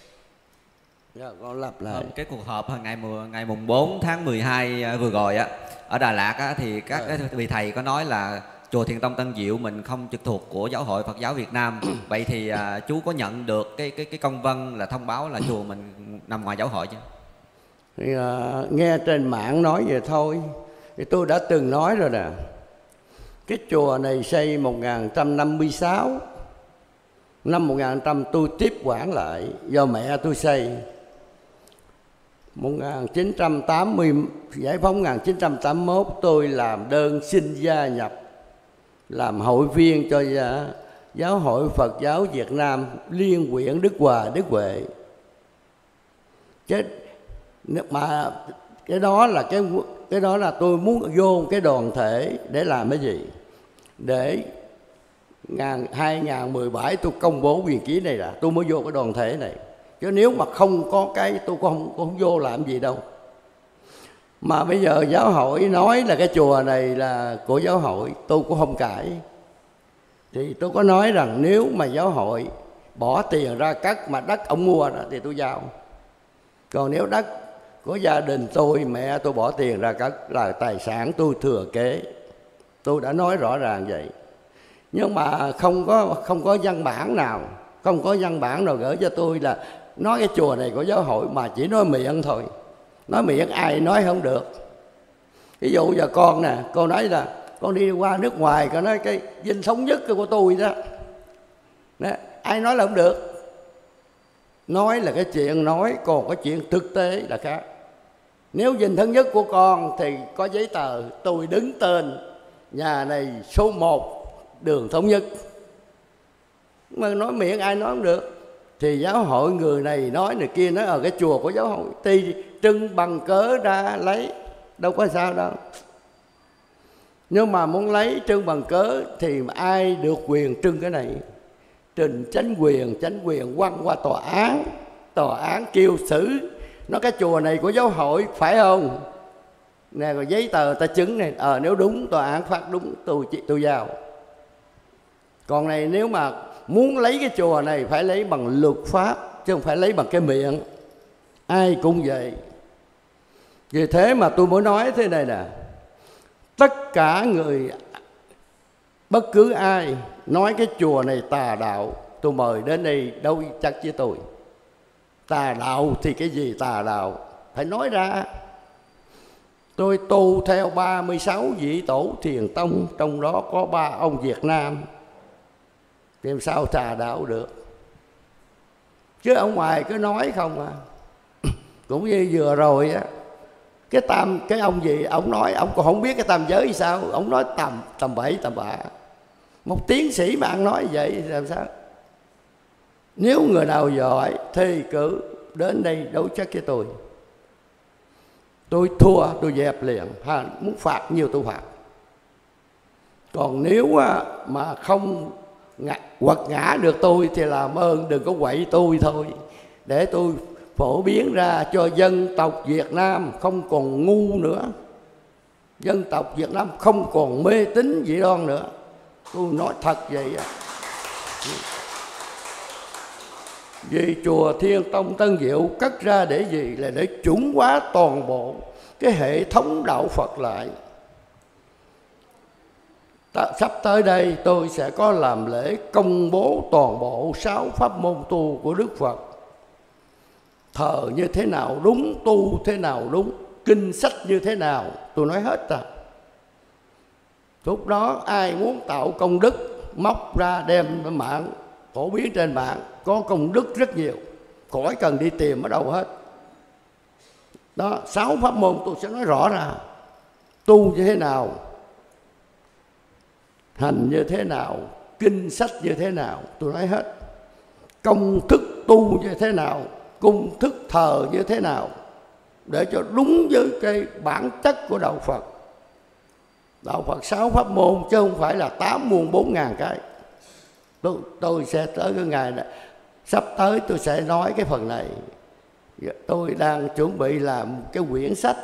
B: Dạ, con lặp lại.
A: Cái cuộc họp ngày ngày mùng bốn tháng mười hai vừa rồi á ở Đà Lạt á, thì các à. vị thầy có nói là chùa Thiền Tông Tân Diệu mình không trực thuộc của Giáo hội Phật giáo Việt Nam. Vậy thì à, chú có nhận được cái cái cái công văn là thông báo là chùa mình nằm ngoài giáo hội chứ?
B: Thì, à, nghe trên mạng nói vậy thôi. Thì tôi đã từng nói rồi nè. Cái chùa này xây một nghìn chín trăm năm mươi sáu, năm một nghìn chín trăm tôi tiếp quản lại do mẹ tôi xây. một nghìn chín trăm tám mươi, giải phóng một nghìn chín trăm tám mươi mốt tôi làm đơn xin gia nhập làm hội viên cho Giáo hội Phật giáo Việt Nam Liên huyện Đức Hòa, Đức Huệ. Chứ mà cái đó là cái cái đó là tôi muốn vô cái đoàn thể để làm cái gì? Để hai nghìn mười bảy tôi công bố quyền ký này là tôi mới vô cái đoàn thể này. Chứ nếu mà không có cái tôi cũng không, cũng không vô làm gì đâu. Mà bây giờ giáo hội nói là cái chùa này là của giáo hội, tôi cũng không cãi. Thì tôi có nói rằng nếu mà giáo hội bỏ tiền ra cắt mà đất ông mua đó thì tôi giao. Còn nếu đất của gia đình tôi, mẹ tôi bỏ tiền ra cắt là tài sản tôi thừa kế. Tôi đã nói rõ ràng vậy. Nhưng mà không có không có văn bản nào, không có văn bản nào gửi cho tôi là nói cái chùa này của giáo hội, mà chỉ nói miệng thôi. Nói miệng ai nói không được. Ví dụ giờ con nè, con nói là con đi qua nước ngoài, con nói cái dinh thống nhất của tôi đó. Đó, ai nói là không được. Nói là cái chuyện nói, còn cái chuyện thực tế là khác. Nếu dinh thống nhất của con thì có giấy tờ tôi đứng tên nhà này số một đường thống nhất. Mà nói miệng ai nói không được. Thì giáo hội người này nói người kia nói ở cái chùa của giáo hội thì trưng bằng cớ ra lấy, đâu có sao đâu. Nhưng mà muốn lấy trưng bằng cớ thì ai được quyền trưng cái này? Trình chánh quyền, chánh quyền quăng qua tòa án, tòa án kêu xử. Nói cái chùa này của giáo hội phải không? Nè rồi giấy tờ ta chứng này, ờ à, nếu đúng tòa án phát đúng tôi tôi giao. Còn này nếu mà muốn lấy cái chùa này phải lấy bằng luật pháp chứ không phải lấy bằng cái miệng. Ai cũng vậy. Vì thế mà tôi mới nói thế này nè, tất cả người, bất cứ ai nói cái chùa này tà đạo, tôi mời đến đây đâu chắc với tôi. Tà đạo thì cái gì tà đạo? Phải nói ra. Tôi tu theo ba mươi sáu vị tổ Thiền Tông, trong đó có ba ông Việt Nam. Thì làm sao tà đạo được? Chứ ở ngoài cứ nói không à. Cũng như vừa rồi á, cái tam cái ông gì ông nói ông còn không biết cái tam giới thì sao, ông nói tầm tầm bậy tầm bạ. Một tiến sĩ mà ăn nói vậy thì làm sao? Nếu người nào giỏi thì cứ đến đây đấu chất với tôi. Tôi thua tôi dẹp liền, ha, muốn phạt nhiều tôi phạt. Còn nếu mà không quật ngã được tôi thì làm ơn đừng có quậy tôi thôi, để tôi phổ biến ra cho dân tộc Việt Nam không còn ngu nữa, dân tộc Việt Nam không còn mê tín dị đoan nữa. Tôi nói thật vậy. Vì chùa Thiên Tông Tân Diệu cất ra để gì? Là để chuẩn hóa toàn bộ cái hệ thống đạo Phật lại. Sắp tới đây tôi sẽ có làm lễ công bố toàn bộ sáu pháp môn tu của Đức Phật. thờ như thế nào đúng, tu thế nào đúng, kinh sách như thế nào, tôi nói hết rồi. Lúc đó ai muốn tạo công đức, móc ra đem mạng phổ biến trên mạng, có công đức rất nhiều, khỏi cần đi tìm ở đâu hết. Đó, sáu pháp môn tôi sẽ nói rõ ra. Tu như thế nào, hành như thế nào, kinh sách như thế nào, tôi nói hết. Công thức tu như thế nào, công thức thờ như thế nào, để cho đúng với cái bản chất của đạo Phật. Đạo Phật sáu pháp môn chứ không phải là tám muôn bốn ngàn cái. Tôi, tôi sẽ tới cái ngày này, sắp tới tôi sẽ nói cái phần này. Tôi đang chuẩn bị làm cái quyển sách.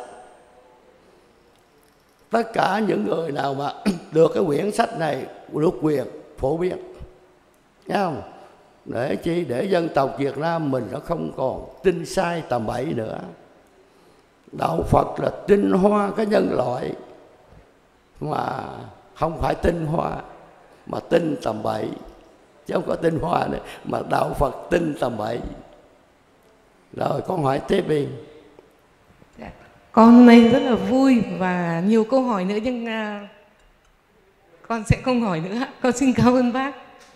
B: Tất cả những người nào mà được cái quyển sách này được quyền phổ biến, thấy không? Để chi? Để dân tộc Việt Nam mình nó không còn tin sai tầm bậy nữa. Đạo Phật là tinh hoa cái nhân loại, mà không phải tinh hoa mà tinh tầm bậy, chứ không có tinh hoa nữa, mà đạo Phật tinh tầm bậy. Rồi con hỏi tiếp đi.
D: Con hôm nay rất là vui và nhiều câu hỏi nữa, nhưng uh, con sẽ không hỏi nữa. Con xin cảm ơn bác.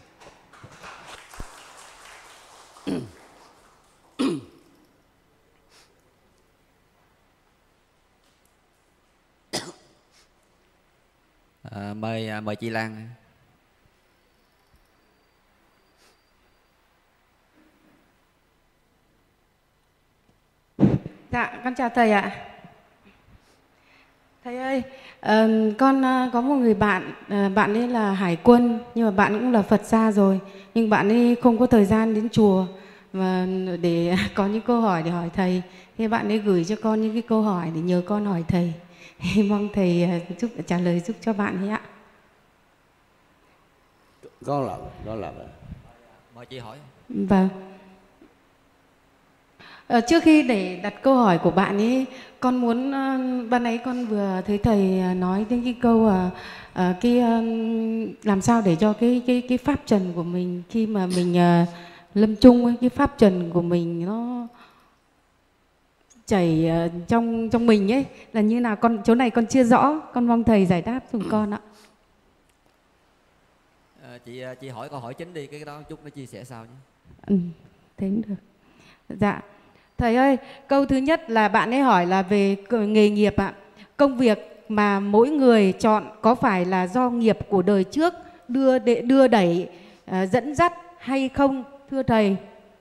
A: À, mời mời chị Lan.
E: Dạ, con chào thầy ạ. Thầy ơi, uh, con uh, có một người bạn, uh, bạn ấy là hải quân, nhưng mà bạn cũng là Phật gia rồi, nhưng bạn ấy không có thời gian đến chùa và để có những câu hỏi để hỏi thầy. Thế bạn ấy gửi cho con những cái câu hỏi để nhờ con hỏi thầy. Mong thầy uh, giúp trả lời giúp cho bạn ấy ạ.
B: Con làm, con làm.
A: Mời chị hỏi.
E: Vâng. À, trước khi để đặt câu hỏi của bạn ấy, con muốn uh, ban nãy con vừa thấy thầy uh, nói đến cái câu uh, uh, cái uh, làm sao để cho cái cái cái pháp trần của mình khi mà mình uh, lâm chung ấy, cái pháp trần của mình nó chảy uh, trong trong mình ấy là như nào, con chỗ này con chưa rõ, con mong thầy giải đáp giùm con ạ.
A: À, chị chị hỏi câu hỏi chính đi, cái đó chút nó chia sẻ sau nhé.
E: Ừ, thế cũng được. Dạ. Thầy ơi, câu thứ nhất là bạn ấy hỏi là về nghề nghiệp ạ. Công việc mà mỗi người chọn có phải là do nghiệp của đời trước đưa để đưa đẩy uh, dẫn dắt hay không, thưa thầy?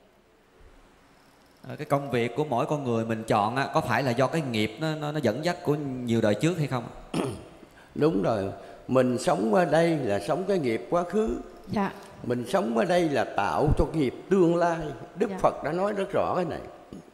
A: À, cái công việc của mỗi con người mình chọn á, có phải là do cái nghiệp nó, nó, nó dẫn dắt của nhiều đời trước hay không?
B: Đúng rồi, mình sống ở đây là sống cái nghiệp quá khứ.
E: Dạ.
B: Mình sống ở đây là tạo cho nghiệp tương lai. Đức
E: Dạ.
B: Phật đã nói rất rõ cái này.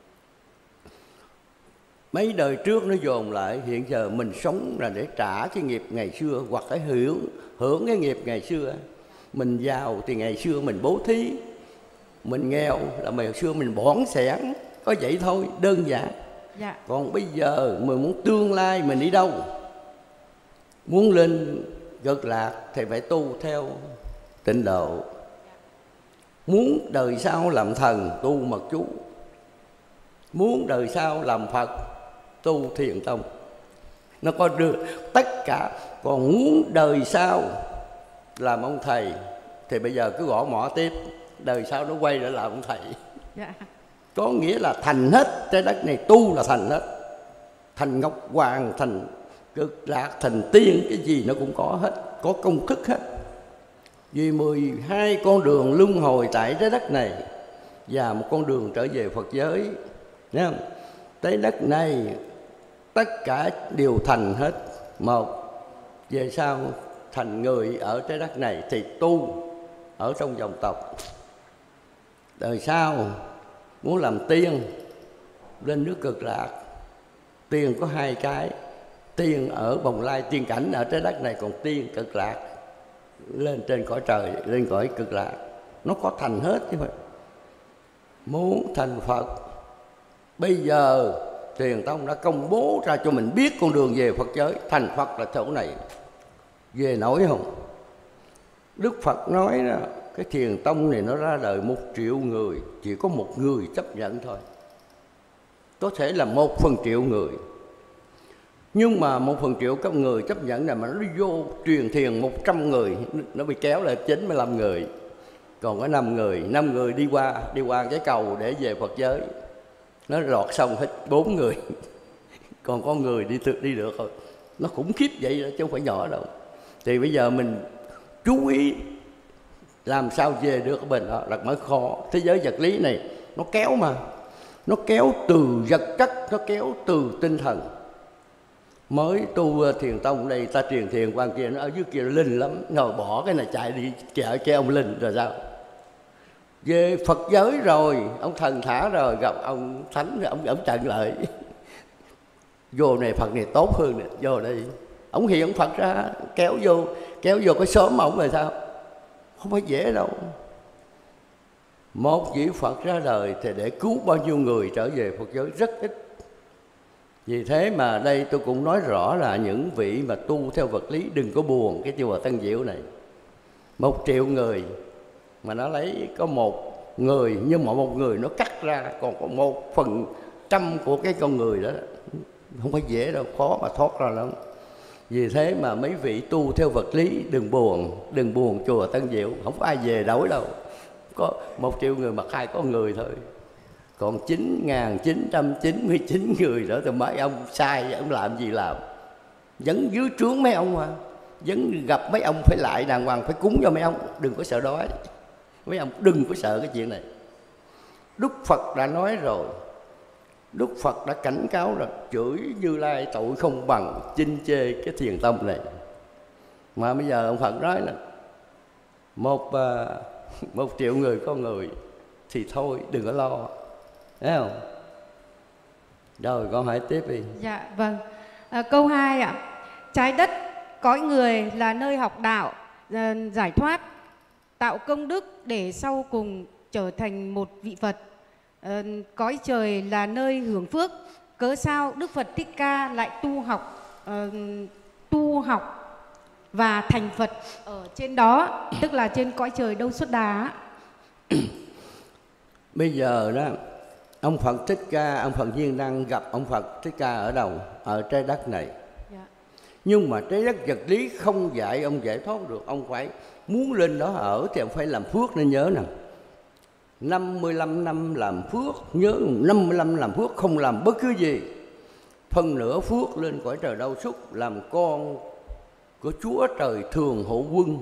B: Mấy đời trước nó dồn lại, hiện giờ mình sống là để trả cái nghiệp ngày xưa, hoặc cái hưởng hưởng cái nghiệp ngày xưa. Mình giàu thì ngày xưa mình bố thí, mình nghèo là ngày xưa mình bỏn sẻn, có vậy thôi, đơn giản.
E: Dạ.
B: Còn bây giờ mình muốn tương lai mình đi đâu, muốn lên cực lạc thì phải tu theo tịnh độ. Muốn đời sau làm thần tu mật chú, muốn đời sau làm Phật tu thiền tông. Nó có được tất cả. Còn muốn đời sau làm ông thầy thì bây giờ cứ gõ mỏ tiếp, đời sau nó quay lại làm ông thầy.
E: Dạ.
B: Có nghĩa là thành hết, trái đất này tu là thành hết. Thành Ngọc Hoàng, thành Cực Lạc, thành Tiên, cái gì nó cũng có hết, có công thức hết. Vì mười hai con đường luân hồi tại trái đất này và một con đường trở về Phật giới. Thấy không? Trái đất này tất cả đều thành hết. Một, về sau thành người ở trái đất này thì tu ở trong dòng tộc. Đời sau muốn làm tiên lên nước Cực Lạc. Tiên có hai cái, tiên ở bồng lai tiên cảnh ở trái đất này, còn tiên Cực Lạc lên trên cõi trời, lên cõi Cực Lạc. Nó có thành hết chứ phải. Muốn thành Phật, bây giờ Thiền Tông đã công bố ra cho mình biết con đường về Phật giới. Thành Phật là chỗ này, về nổi không? Đức Phật nói đó, cái Thiền Tông này nó ra đời một triệu người, chỉ có một người chấp nhận thôi. có thể là một phần triệu người. Nhưng mà một phần triệu các người chấp nhận là mà nó vô truyền thiền một trăm người, nó bị kéo là chín mươi lăm người. Còn có năm người, năm người đi qua, đi qua cái cầu để về Phật giới. Nó lọt xong hết bốn người. Còn có người đi đi được thôi. Nó khủng khiếp vậy đó, chứ không phải nhỏ đâu. Thì bây giờ mình chú ý làm sao về được ở bên đó là mới khó. Thế giới vật lý này nó kéo mà. Nó kéo từ vật chất, nó kéo từ tinh thần. Mới tu thiền tông đây, ta truyền thiền quan kia, nó ở dưới kia linh lắm. Ngồi bỏ cái này chạy đi chợ cái ông linh rồi sao? Về Phật giới rồi, ông thần thả rồi, gặp ông thánh, ông ông trận lại. Vô này Phật này tốt hơn nè, vô đây. Ông hiện ông Phật ra, kéo vô, kéo vô cái xóm ông rồi sao? Không phải dễ đâu. Một vị Phật ra đời thì để cứu bao nhiêu người trở về Phật giới rất ít. Vì thế mà đây tôi cũng nói rõ là những vị mà tu theo vật lý đừng có buồn cái chùa Tân Diệu này. Một triệu người mà nó lấy có một người, nhưng mà một người nó cắt ra còn có một phần trăm của cái con người đó. Không phải dễ đâu, khó mà thoát ra lắm. Vì thế mà mấy vị tu theo vật lý đừng buồn, đừng buồn chùa Tân Diệu, không có ai về đổi đâu. Có một triệu người mà khai có người thôi. Còn chín nghìn chín trăm chín mươi chín người đó thì mấy ông sai, ông làm gì làm. Vẫn dưới trướng mấy ông mà. Vẫn gặp mấy ông phải lại đàng hoàng, phải cúng cho mấy ông. Đừng có sợ đói. Mấy ông đừng có sợ cái chuyện này. Đức Phật đã nói rồi. Đức Phật đã cảnh cáo là chửi Như Lai tội không bằng, chinh chê cái thiền tông này. Mà bây giờ ông Phật nói là Một, một triệu người có người thì thôi đừng có lo. Thấy không? Rồi con hỏi tiếp đi.
E: Dạ vâng. À, câu hai ạ. Trái đất cõi người là nơi học đạo, giải thoát, tạo công đức để sau cùng trở thành một vị Phật. À, cõi trời là nơi hưởng phước. Cớ sao Đức Phật Thích Ca lại tu học, uh, tu học và thành Phật ở trên đó, tức là trên cõi trời Đâu Xuất Đà?
B: Bây giờ đó, ông Phật Thích Ca, ông Phật Viên Đăng gặp ông Phật Thích Ca ở đâu? Ở trái đất này.
E: Dạ.
B: Nhưng mà trái đất vật lý không dạy ông giải thoát được. Ông phải muốn lên đó ở thì ông phải làm phước, nên nhớ nè. năm mươi lăm năm làm phước, nhớ năm mươi lăm làm phước, không làm bất cứ gì. Phần nửa phước lên cõi trời Đâu Xuất, làm con của Chúa Trời Thường Hộ Quân.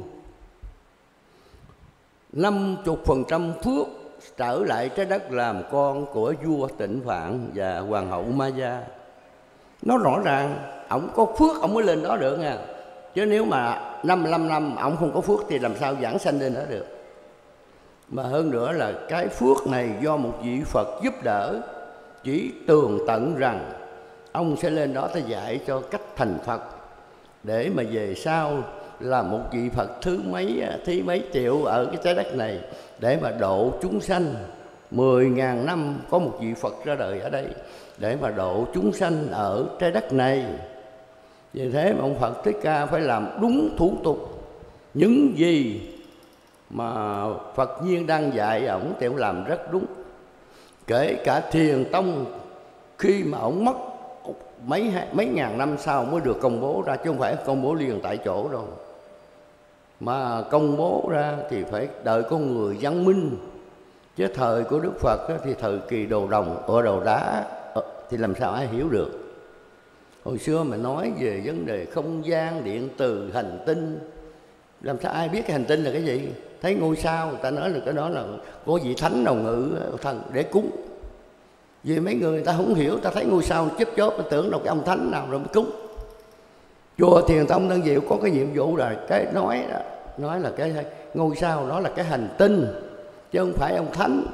B: năm mươi phần trăm phước trở lại trái đất làm con của vua Tịnh Phạn và hoàng hậu Maya. Nó rõ ràng, ổng có phước ổng mới lên đó được nha. Chứ nếu mà năm mươi lăm năm ổng không có phước thì làm sao giảng sanh lên đó được. Mà hơn nữa là cái phước này do một vị Phật giúp đỡ, chỉ tường tận rằng ông sẽ lên đó ta dạy cho cách thành Phật, để mà về sau là một vị Phật thứ mấy, thứ mấy triệu ở cái trái đất này, để mà độ chúng sanh. Mười ngàn năm có một vị Phật ra đời ở đây để mà độ chúng sanh ở trái đất này. Vì thế mà ông Phật Thích Ca phải làm đúng thủ tục. Những gì mà Phật Viên đang dạy ổng thì ông làm rất đúng. Kể cả Thiền Tông, khi mà ổng mất mấy mấy ngàn năm sau mới được công bố ra, chứ không phải công bố liền tại chỗ đâu. Mà công bố ra thì phải đợi con người văn minh. Chứ thời của Đức Phật thì thời kỳ đồ đồng, ở đồ đá thì làm sao ai hiểu được. Hồi xưa mà nói về vấn đề không gian, điện từ, hành tinh, làm sao ai biết cái hành tinh là cái gì. Thấy ngôi sao người ta nói là cái đó là có vị thánh nào ngự thần để cúng. Vì mấy người người ta không hiểu, ta thấy ngôi sao chớp chớp, ta tưởng đâu cái ông thánh nào rồi mới cúng. Chùa Thiền Tông Tân Diệu có cái nhiệm vụ là cái nói đó, nói là cái ngôi sao đó là cái hành tinh, chứ không phải ông thánh.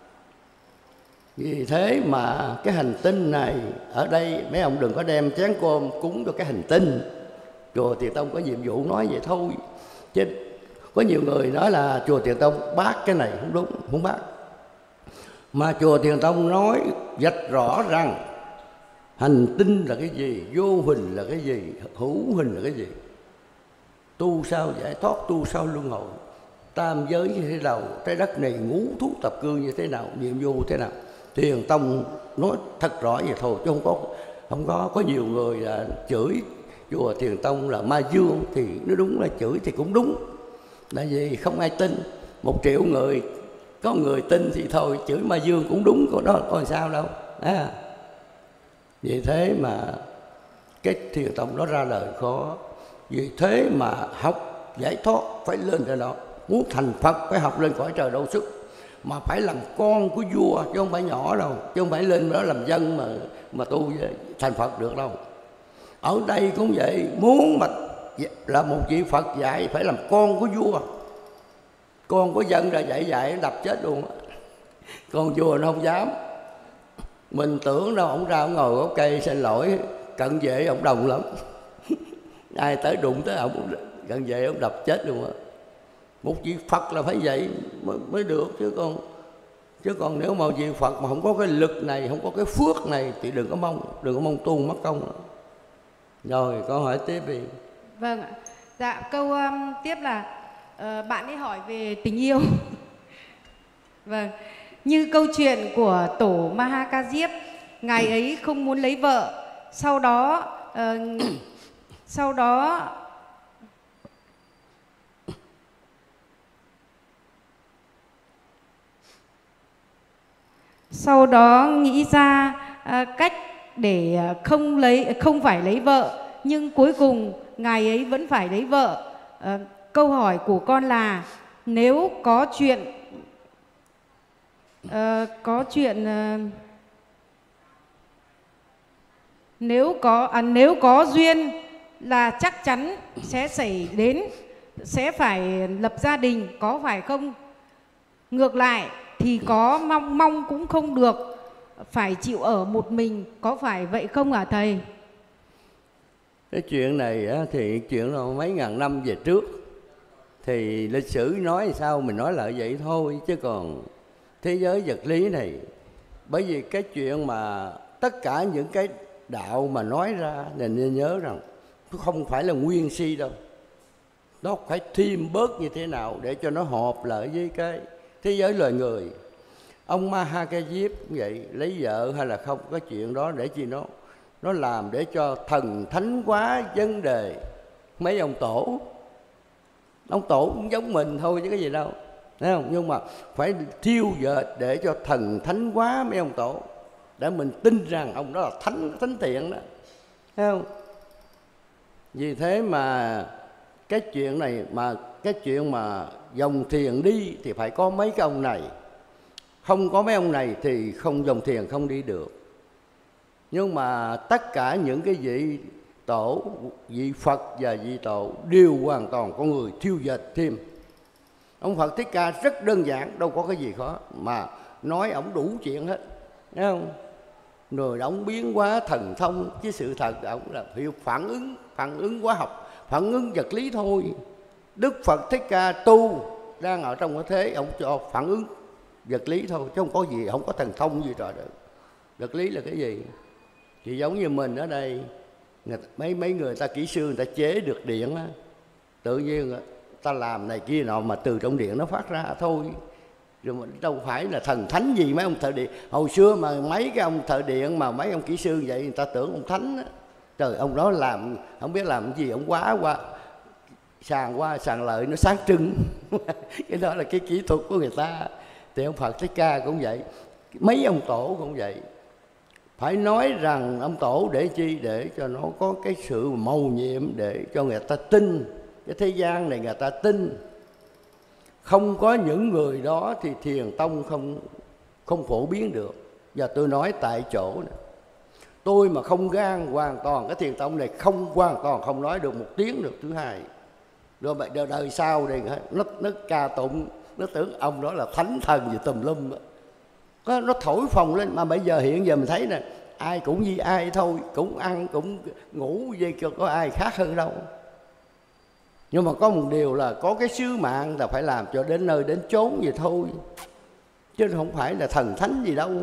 B: Vì thế mà cái hành tinh này ở đây mấy ông đừng có đem chén cơm cúng cho cái hành tinh. Chùa Thiền Tông có nhiệm vụ nói vậy thôi. Chứ có nhiều người nói là chùa Thiền Tông bác cái này không đúng, không bác. Mà chùa Thiền Tông nói vạch rõ rằng hành tinh là cái gì, vô hình là cái gì, hữu hình là cái gì. Tu sao giải thoát, tu sao luân hồi, tam giới như thế nào, trái đất này ngũ thú tập cư như thế nào, nhiệm vụ thế nào. Thiền tông nói thật rõ vậy thôi, chứ không có không có có nhiều người là chửi chùa Thiền tông là ma dương, thì nó đúng là chửi thì cũng đúng, tại vì không ai tin. Một triệu người có người tin thì thôi, chửi ma dương cũng đúng, còn đó còn sao đâu. À, vì thế mà cái Thiền tông nó ra lời khó. Vì thế mà học giải thoát phải lên trên đó, muốn thành Phật phải học lên cõi trời Đâu Xuất, mà phải làm con của vua chứ không phải nhỏ đâu, chứ không phải lên đó làm dân mà mà tu thành Phật được đâu. Ở đây cũng vậy, muốn mà là một vị Phật dạy phải làm con của vua, con của dân ra dạy dạy đập chết luôn. Con vua nó không dám. Mình tưởng đâu ông ra ông ngồi gốc cây xin lỗi, cận vệ ông đồng lắm. Ai tới đụng tới ông cận vệ ông đập chết luôn á. Một vị Phật là phải vậy mới, mới được chứ còn chứ còn nếu mà vị Phật mà không có cái lực này, không có cái phước này thì đừng có mong đừng có mong tu mất công nữa. Rồi câu hỏi tiếp đi.
E: Vâng ạ. Dạ, câu um, tiếp là uh, bạn ấy hỏi về tình yêu. Vâng. Như câu chuyện của tổ Maha Diếp, ngài ấy không muốn lấy vợ, sau đó uh, sau đó sau đó nghĩ ra uh, cách để không lấy không phải lấy vợ, nhưng cuối cùng ngài ấy vẫn phải lấy vợ. À, câu hỏi của con là nếu có chuyện uh, có chuyện uh, nếu có à, nếu có duyên là chắc chắn sẽ xảy đến, sẽ phải lập gia đình, có phải không? Ngược lại thì có mong mong cũng không được, phải chịu ở một mình, có phải vậy không hả thầy?
B: Cái chuyện này á, thì chuyện là mấy ngàn năm về trước, thì lịch sử nói sao mình nói lại vậy thôi, chứ còn thế giới vật lý này, bởi vì cái chuyện mà tất cả những cái đạo mà nói ra nên nhớ rằng không phải là nguyên si đâu, nó phải thêm bớt như thế nào để cho nó hợp lại với cái thế giới loài người. Ông Maha Diếp cũng vậy, lấy vợ hay là không, cái chuyện đó để chi nó nó làm để cho thần thánh hóa vấn đề. Mấy ông tổ ông tổ cũng giống mình thôi chứ cái gì đâu, thấy không? Nhưng mà phải thiêu dệt để cho thần thánh hóa mấy ông tổ, để mình tin rằng ông đó là thánh thánh thiện đó, thấy không? Vì thế mà cái chuyện này mà cái chuyện mà dòng thiền đi thì phải có mấy cái ông này, không có mấy ông này thì không dòng thiền không đi được. Nhưng mà tất cả những cái vị tổ, vị Phật và vị tổ đều hoàn toàn có người thiêu dệt thêm. Ông Phật Thích Ca rất đơn giản, đâu có cái gì khó, mà nói ổng đủ chuyện hết, thấy không? Rồi ổng biến hóa thần thông, chứ sự thật ổng là hiệu phản ứng, phản ứng hóa học, phản ứng vật lý thôi. Đức Phật Thích Ca tu đang ở trong cái thế, ổng cho phản ứng vật lý thôi, chứ không có gì, không có thần thông gì trời được. Vật lý là cái gì? Thì giống như mình ở đây, người, mấy mấy người ta kỹ sư người ta chế được điện á, tự nhiên ta làm này kia nọ mà từ trong điện nó phát ra thôi. Rồi mà đâu phải là thần thánh gì mấy ông thợ điện. Hồi xưa mà mấy cái ông thợ điện mà mấy ông kỹ sư vậy, người ta tưởng ông thánh á. Trời, ông đó làm không biết làm cái gì, ông quá qua sàn qua sàn lợi nó sáng trưng. Cái đó là cái kỹ thuật của người ta. Thì ông Phật Thích Ca cũng vậy, mấy ông tổ cũng vậy. Phải nói rằng ông tổ để chi? Để cho nó có cái sự mầu nhiệm, để cho người ta tin. Cái thế gian này người ta tin. Không có những người đó thì thiền tông không không phổ biến được. Và tôi nói tại chỗ này, tôi mà không gan hoàn toàn cái thiền tông này không hoàn toàn không nói được một tiếng được thứ hai. Rồi mà đời, đời sau đây nó nó ca tụng, nó tưởng ông đó là thánh thần gì tùm lum đó. Nó, nó thổi phồng lên. Mà bây giờ hiện giờ mình thấy nè, ai cũng như ai thôi, cũng ăn cũng ngủ vậy, có ai khác hơn đâu. Nhưng mà có một điều là có cái sứ mạng là phải làm cho đến nơi đến chốn vậy thôi, chứ không phải là thần thánh gì đâu.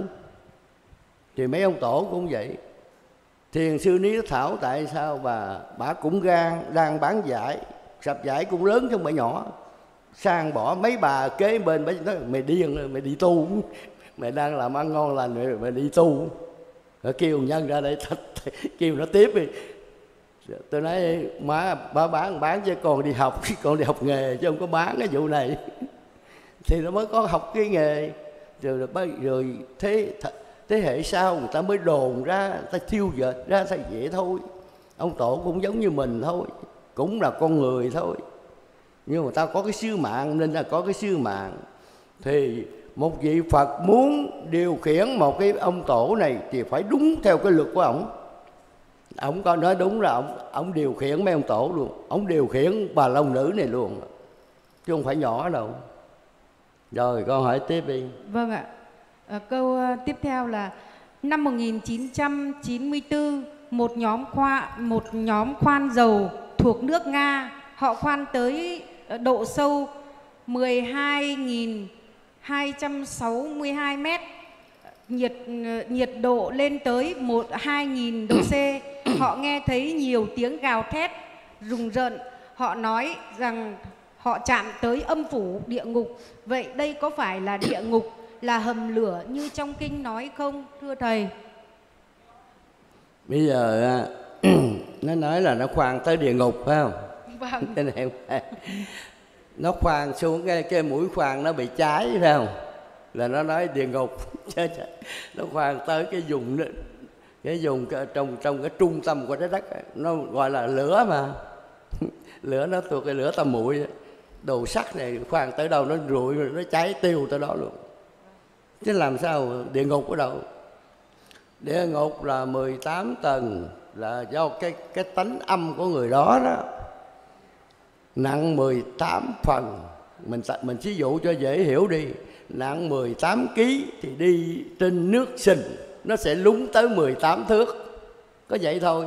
B: Thì mấy ông tổ cũng vậy. Thiền sư Ní Thảo tại sao bà bà cũng gan đang bán giải, sạp giải cũng lớn chứ không phải nhỏ, sang bỏ mấy bà kế bên bà nói mày điên, mày đi tu, mày đang làm ăn ngon lành, mày, mày đi tu, rồi kêu nhân ra đây kêu nó tiếp đi. Tôi nói má bà bán bán chứ con đi học, con đi học nghề chứ không có bán cái vụ này. Thì nó mới có học cái nghề. Rồi, rồi thế thế hệ sau người ta mới đồn ra, người ta thiêu dệt ra thay vậy thôi. Ông Tổ cũng giống như mình thôi, cũng là con người thôi, nhưng mà ta có cái sứ mạng, nên là có cái sứ mạng. Thì một vị Phật muốn điều khiển một cái ông Tổ này thì phải đúng theo cái luật của ổng. Ổng có nói đúng là ổng ổng điều khiển mấy ông Tổ luôn, ổng điều khiển bà Long Nữ này luôn, chứ không phải nhỏ đâu. Rồi con hỏi tiếp đi.
E: Vâng ạ. À, câu uh, tiếp theo là năm một nghìn chín trăm chín mươi tư, một nhóm khoa một nhóm khoan dầu thuộc nước Nga, họ khoan tới độ sâu mười hai nghìn hai trăm sáu mươi hai mét, nhiệt nhiệt độ lên tới một hai nghìn độ C. Họ nghe thấy nhiều tiếng gào thét rùng rợn. Họ nói rằng họ chạm tới âm phủ địa ngục. Vậy đây có phải là địa ngục, là hầm lửa như trong kinh nói không, thưa thầy?
B: Bây giờ nó nói là nó khoan tới địa ngục phải không?
E: Vâng.
B: Cái này nó khoan xuống cái cái mũi khoan nó bị cháy phải không? Là nó nói địa ngục. Nó khoan tới cái vùng cái vùng trong trong cái trung tâm của trái đất, nó gọi là lửa mà. Lửa nó thuộc cái lửa tầm muội. Đồ sắt này khoan tới đâu nó rụi, nó cháy tiêu tới đó luôn. Chứ làm sao địa ngục ở đâu? Địa ngục là mười tám tầng, là do cái cái tánh âm của người đó đó, nặng mười tám phần. Mình mình ví dụ cho dễ hiểu đi, nặng mười tám ki lô gam thì đi trên nước sình nó sẽ lún tới mười tám thước, có vậy thôi.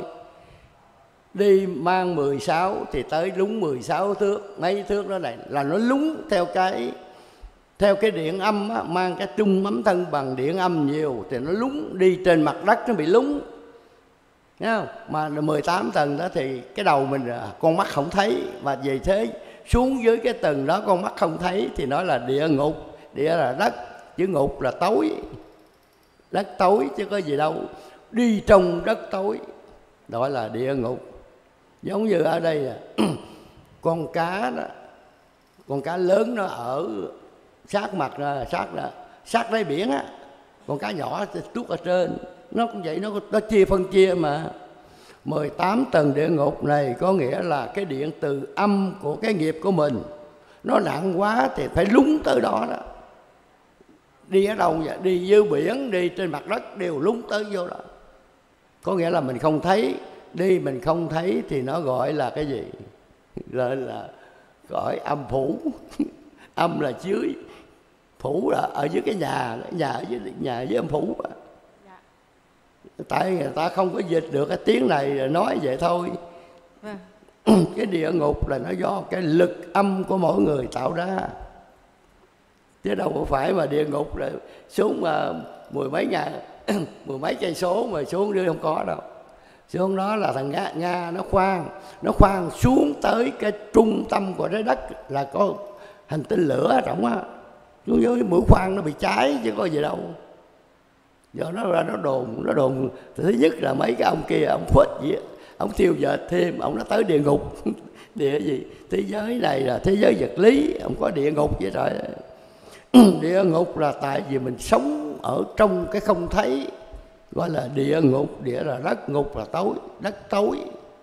B: Đi mang mười sáu thì tới lún mười sáu thước, mấy thước đó này là nó lún theo cái theo cái điện âm á, mang cái trung mắm thân bằng điện âm nhiều thì nó lún, đi trên mặt đất nó bị lún, thấy không? Mà mười tám tầng đó thì cái đầu mình con mắt không thấy, mà vì thế xuống dưới cái tầng đó con mắt không thấy thì nó là địa ngục. Địa là đất, chứ ngục là tối, đất tối chứ có gì đâu, đi trong đất tối, đó là địa ngục. Giống như ở đây con cá đó, con cá lớn nó ở sát mặt sát sát đáy biển á, con cá nhỏ tuốt ở trên, nó cũng vậy, nó nó chia phân chia mà. Mười tám tầng địa ngục này có nghĩa là cái điện từ âm của cái nghiệp của mình nó nặng quá thì phải lún tới đó đó. Đi ở đâu vậy? Đi dưới biển, đi trên mặt đất đều lún tới vô đó. Có nghĩa là mình không thấy, đi mình không thấy thì nó gọi là cái gì? Gọi là gọi âm phủ. Âm là dưới, phủ là ở dưới cái nhà, nhà ở dưới nhà dưới âm phủ. Dạ. Tại người ta không có dịch được cái tiếng này, nói vậy thôi. Vâng. Cái địa ngục là nó do cái lực âm của mỗi người tạo ra, chứ đâu có phải mà địa ngục là xuống mà mười mấy ngàn mười mấy cây số mà xuống đi không có đâu. Xuống đó là thằng Nga, Nga nó khoan nó khoan xuống tới cái trung tâm của trái đất là có hành tinh lửa ở trong á, xuống dưới mũi khoan nó bị cháy chứ có gì đâu. Do nó ra nó đồn nó đồn thứ nhất là mấy cái ông kia ông phết gì, ông tiêu dệt thêm, ông nó tới địa ngục. Địa gì? Thế giới này là thế giới vật lý, ông có địa ngục vậy rồi. Địa ngục là tại vì mình sống ở trong cái không thấy, gọi là địa ngục. Địa là đất, ngục là tối, đất tối.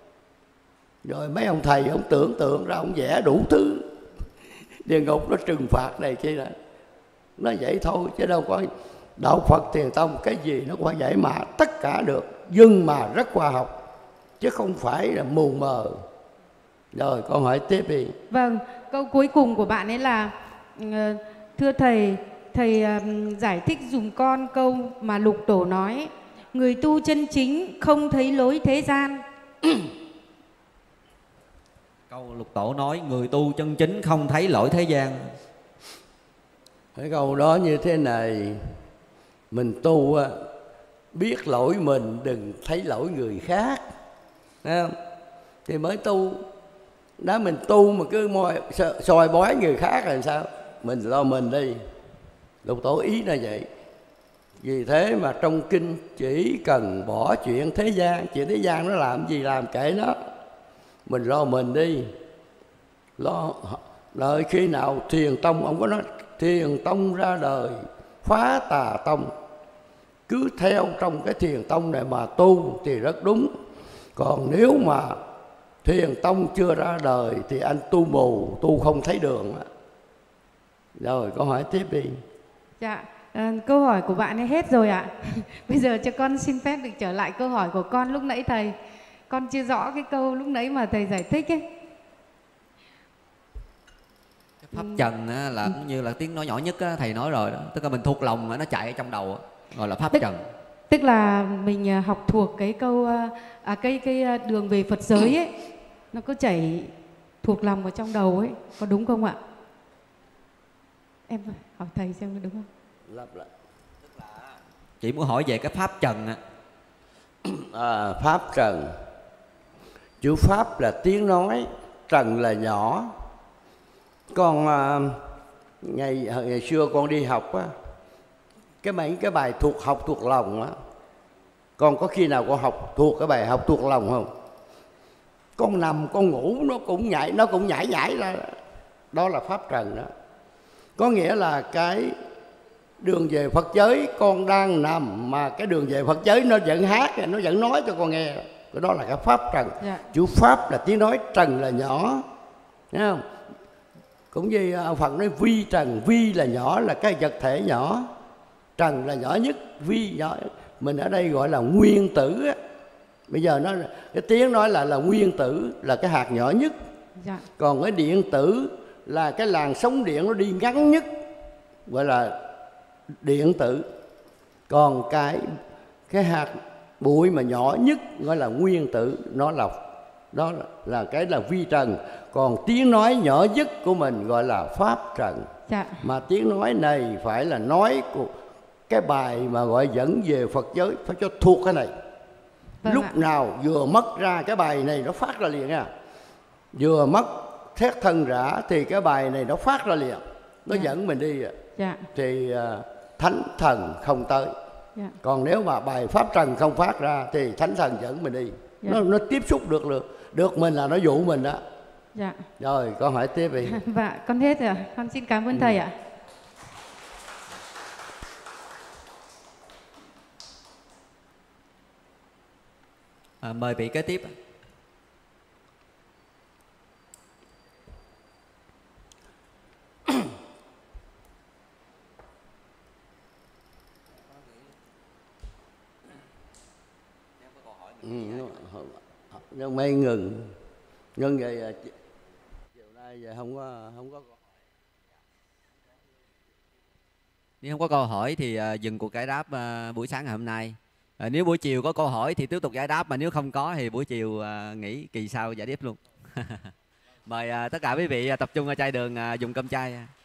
B: Rồi mấy ông thầy ông tưởng tượng ra, ông vẽ đủ thứ. Địa ngục nó trừng phạt này kia là nó vậy thôi, chứ đâu có. Đạo Phật Thiền Tông cái gì nó cũng giải mã tất cả được, nhưng mà rất khoa học chứ không phải là mù mờ. Rồi con hỏi tiếp đi.
E: Vâng, câu cuối cùng của bạn ấy là: thưa thầy, thầy giải thích dùm con câu mà Lục Tổ nói: người tu chân chính không thấy lối thế gian.
A: Câu Lục Tổ nói người tu chân chính không thấy lỗi thế gian.
B: Cái câu đó như thế này: mình tu biết lỗi mình, đừng thấy lỗi người khác, thấy không? Thì mới tu. Đó, mình tu mà cứ môi soi bói người khác là sao? Mình lo mình đi. Lục Tổ ý là vậy. Vì thế mà trong kinh chỉ cần bỏ chuyện thế gian. Chuyện thế gian nó làm gì làm kệ nó, mình lo mình đi. Lo đợi khi nào Thiền Tông, ông có nói Thiền Tông ra đời phá tà tông, cứ theo trong cái Thiền Tông này mà tu thì rất đúng. Còn nếu mà Thiền Tông chưa ra đời thì anh tu mù, tu không thấy đường. Rồi câu hỏi tiếp đi.
E: Dạ, à, câu hỏi của bạn ấy hết rồi ạ. Bây giờ cho con xin phép được trở lại câu hỏi của con lúc nãy thầy. Con chưa rõ cái câu lúc nãy mà thầy giải thích ấy.
A: Pháp trần á, là cũng như là tiếng nói nhỏ nhất á, thầy nói rồi đó. Tức là mình thuộc lòng mà nó chạy ở trong đầu á, gọi là pháp
E: tức,
A: trần.
E: Tức là mình học thuộc cái câu à, cái cái đường về Phật giới ấy, nó cứ chảy thuộc lòng vào trong đầu ấy, có đúng không ạ? Em hỏi thầy xem có đúng không?
B: Lặp lại.
A: Chị muốn hỏi về cái pháp trần á.
B: À, pháp trần. Chữ pháp là tiếng nói, trần là nhỏ. Con à, ngày ngày xưa con đi học á, cái mấy cái bài thuộc học thuộc lòng á, con có khi nào con học thuộc cái bài học thuộc lòng không? Con nằm con ngủ nó cũng nhảy, nó cũng nhảy nhảy ra. Đó là pháp trần đó. Có nghĩa là cái đường về Phật giới con đang nằm mà cái đường về Phật giới nó vẫn hát, nó vẫn nói cho con nghe. Cái đó là cái pháp trần. Dạ. Chữ pháp là tiếng nói, trần là nhỏ, thấy không? Cũng như Phật nói vi trần, vi là nhỏ, là cái vật thể nhỏ, trần là nhỏ nhất, vi nhỏ. Mình ở đây gọi là nguyên tử á. Bây giờ nó cái tiếng nói là là nguyên tử, là cái hạt nhỏ nhất. Dạ. Còn cái điện tử là cái làn sóng điện nó đi ngắn nhất, gọi là điện tử. Còn cái cái hạt bụi mà nhỏ nhất gọi là nguyên tử, nó là đó là, là cái là vi trần. Còn tiếng nói nhỏ nhất của mình gọi là pháp trần. Dạ. Mà tiếng nói này phải là nói của cái bài mà gọi dẫn về Phật giới, phải cho thuộc cái này. Vâng lúc ạ. Nào vừa mất ra cái bài này nó phát ra liền nha. Vừa mất thét thân rã thì cái bài này nó phát ra liền, nó dạ. dẫn mình đi. Dạ. Thì uh, thánh thần không tới. Dạ. Còn nếu mà bài pháp trần không phát ra thì thánh thần dẫn mình đi. Dạ. Nó, nó tiếp xúc được được được mình là nó dụ mình đó. Dạ. Rồi con hỏi tiếp đi.
E: Dạ con hết rồi, con xin cảm ơn ừ. thầy ạ.
A: À, mời vị kế tiếp.
B: Ừ, nó may ngừng ngừng vậy chiều nay vậy không có không có câu hỏi.
A: Nếu không có câu hỏi thì uh, dừng cuộc giải đáp uh, buổi sáng ngày hôm nay. Uh, nếu buổi chiều có câu hỏi thì tiếp tục giải đáp, mà nếu không có thì buổi chiều uh, nghỉ, kỳ sau giải đáp luôn. Mời uh, tất cả quý vị uh, tập trung ở chai đường uh, dùng cơm chay.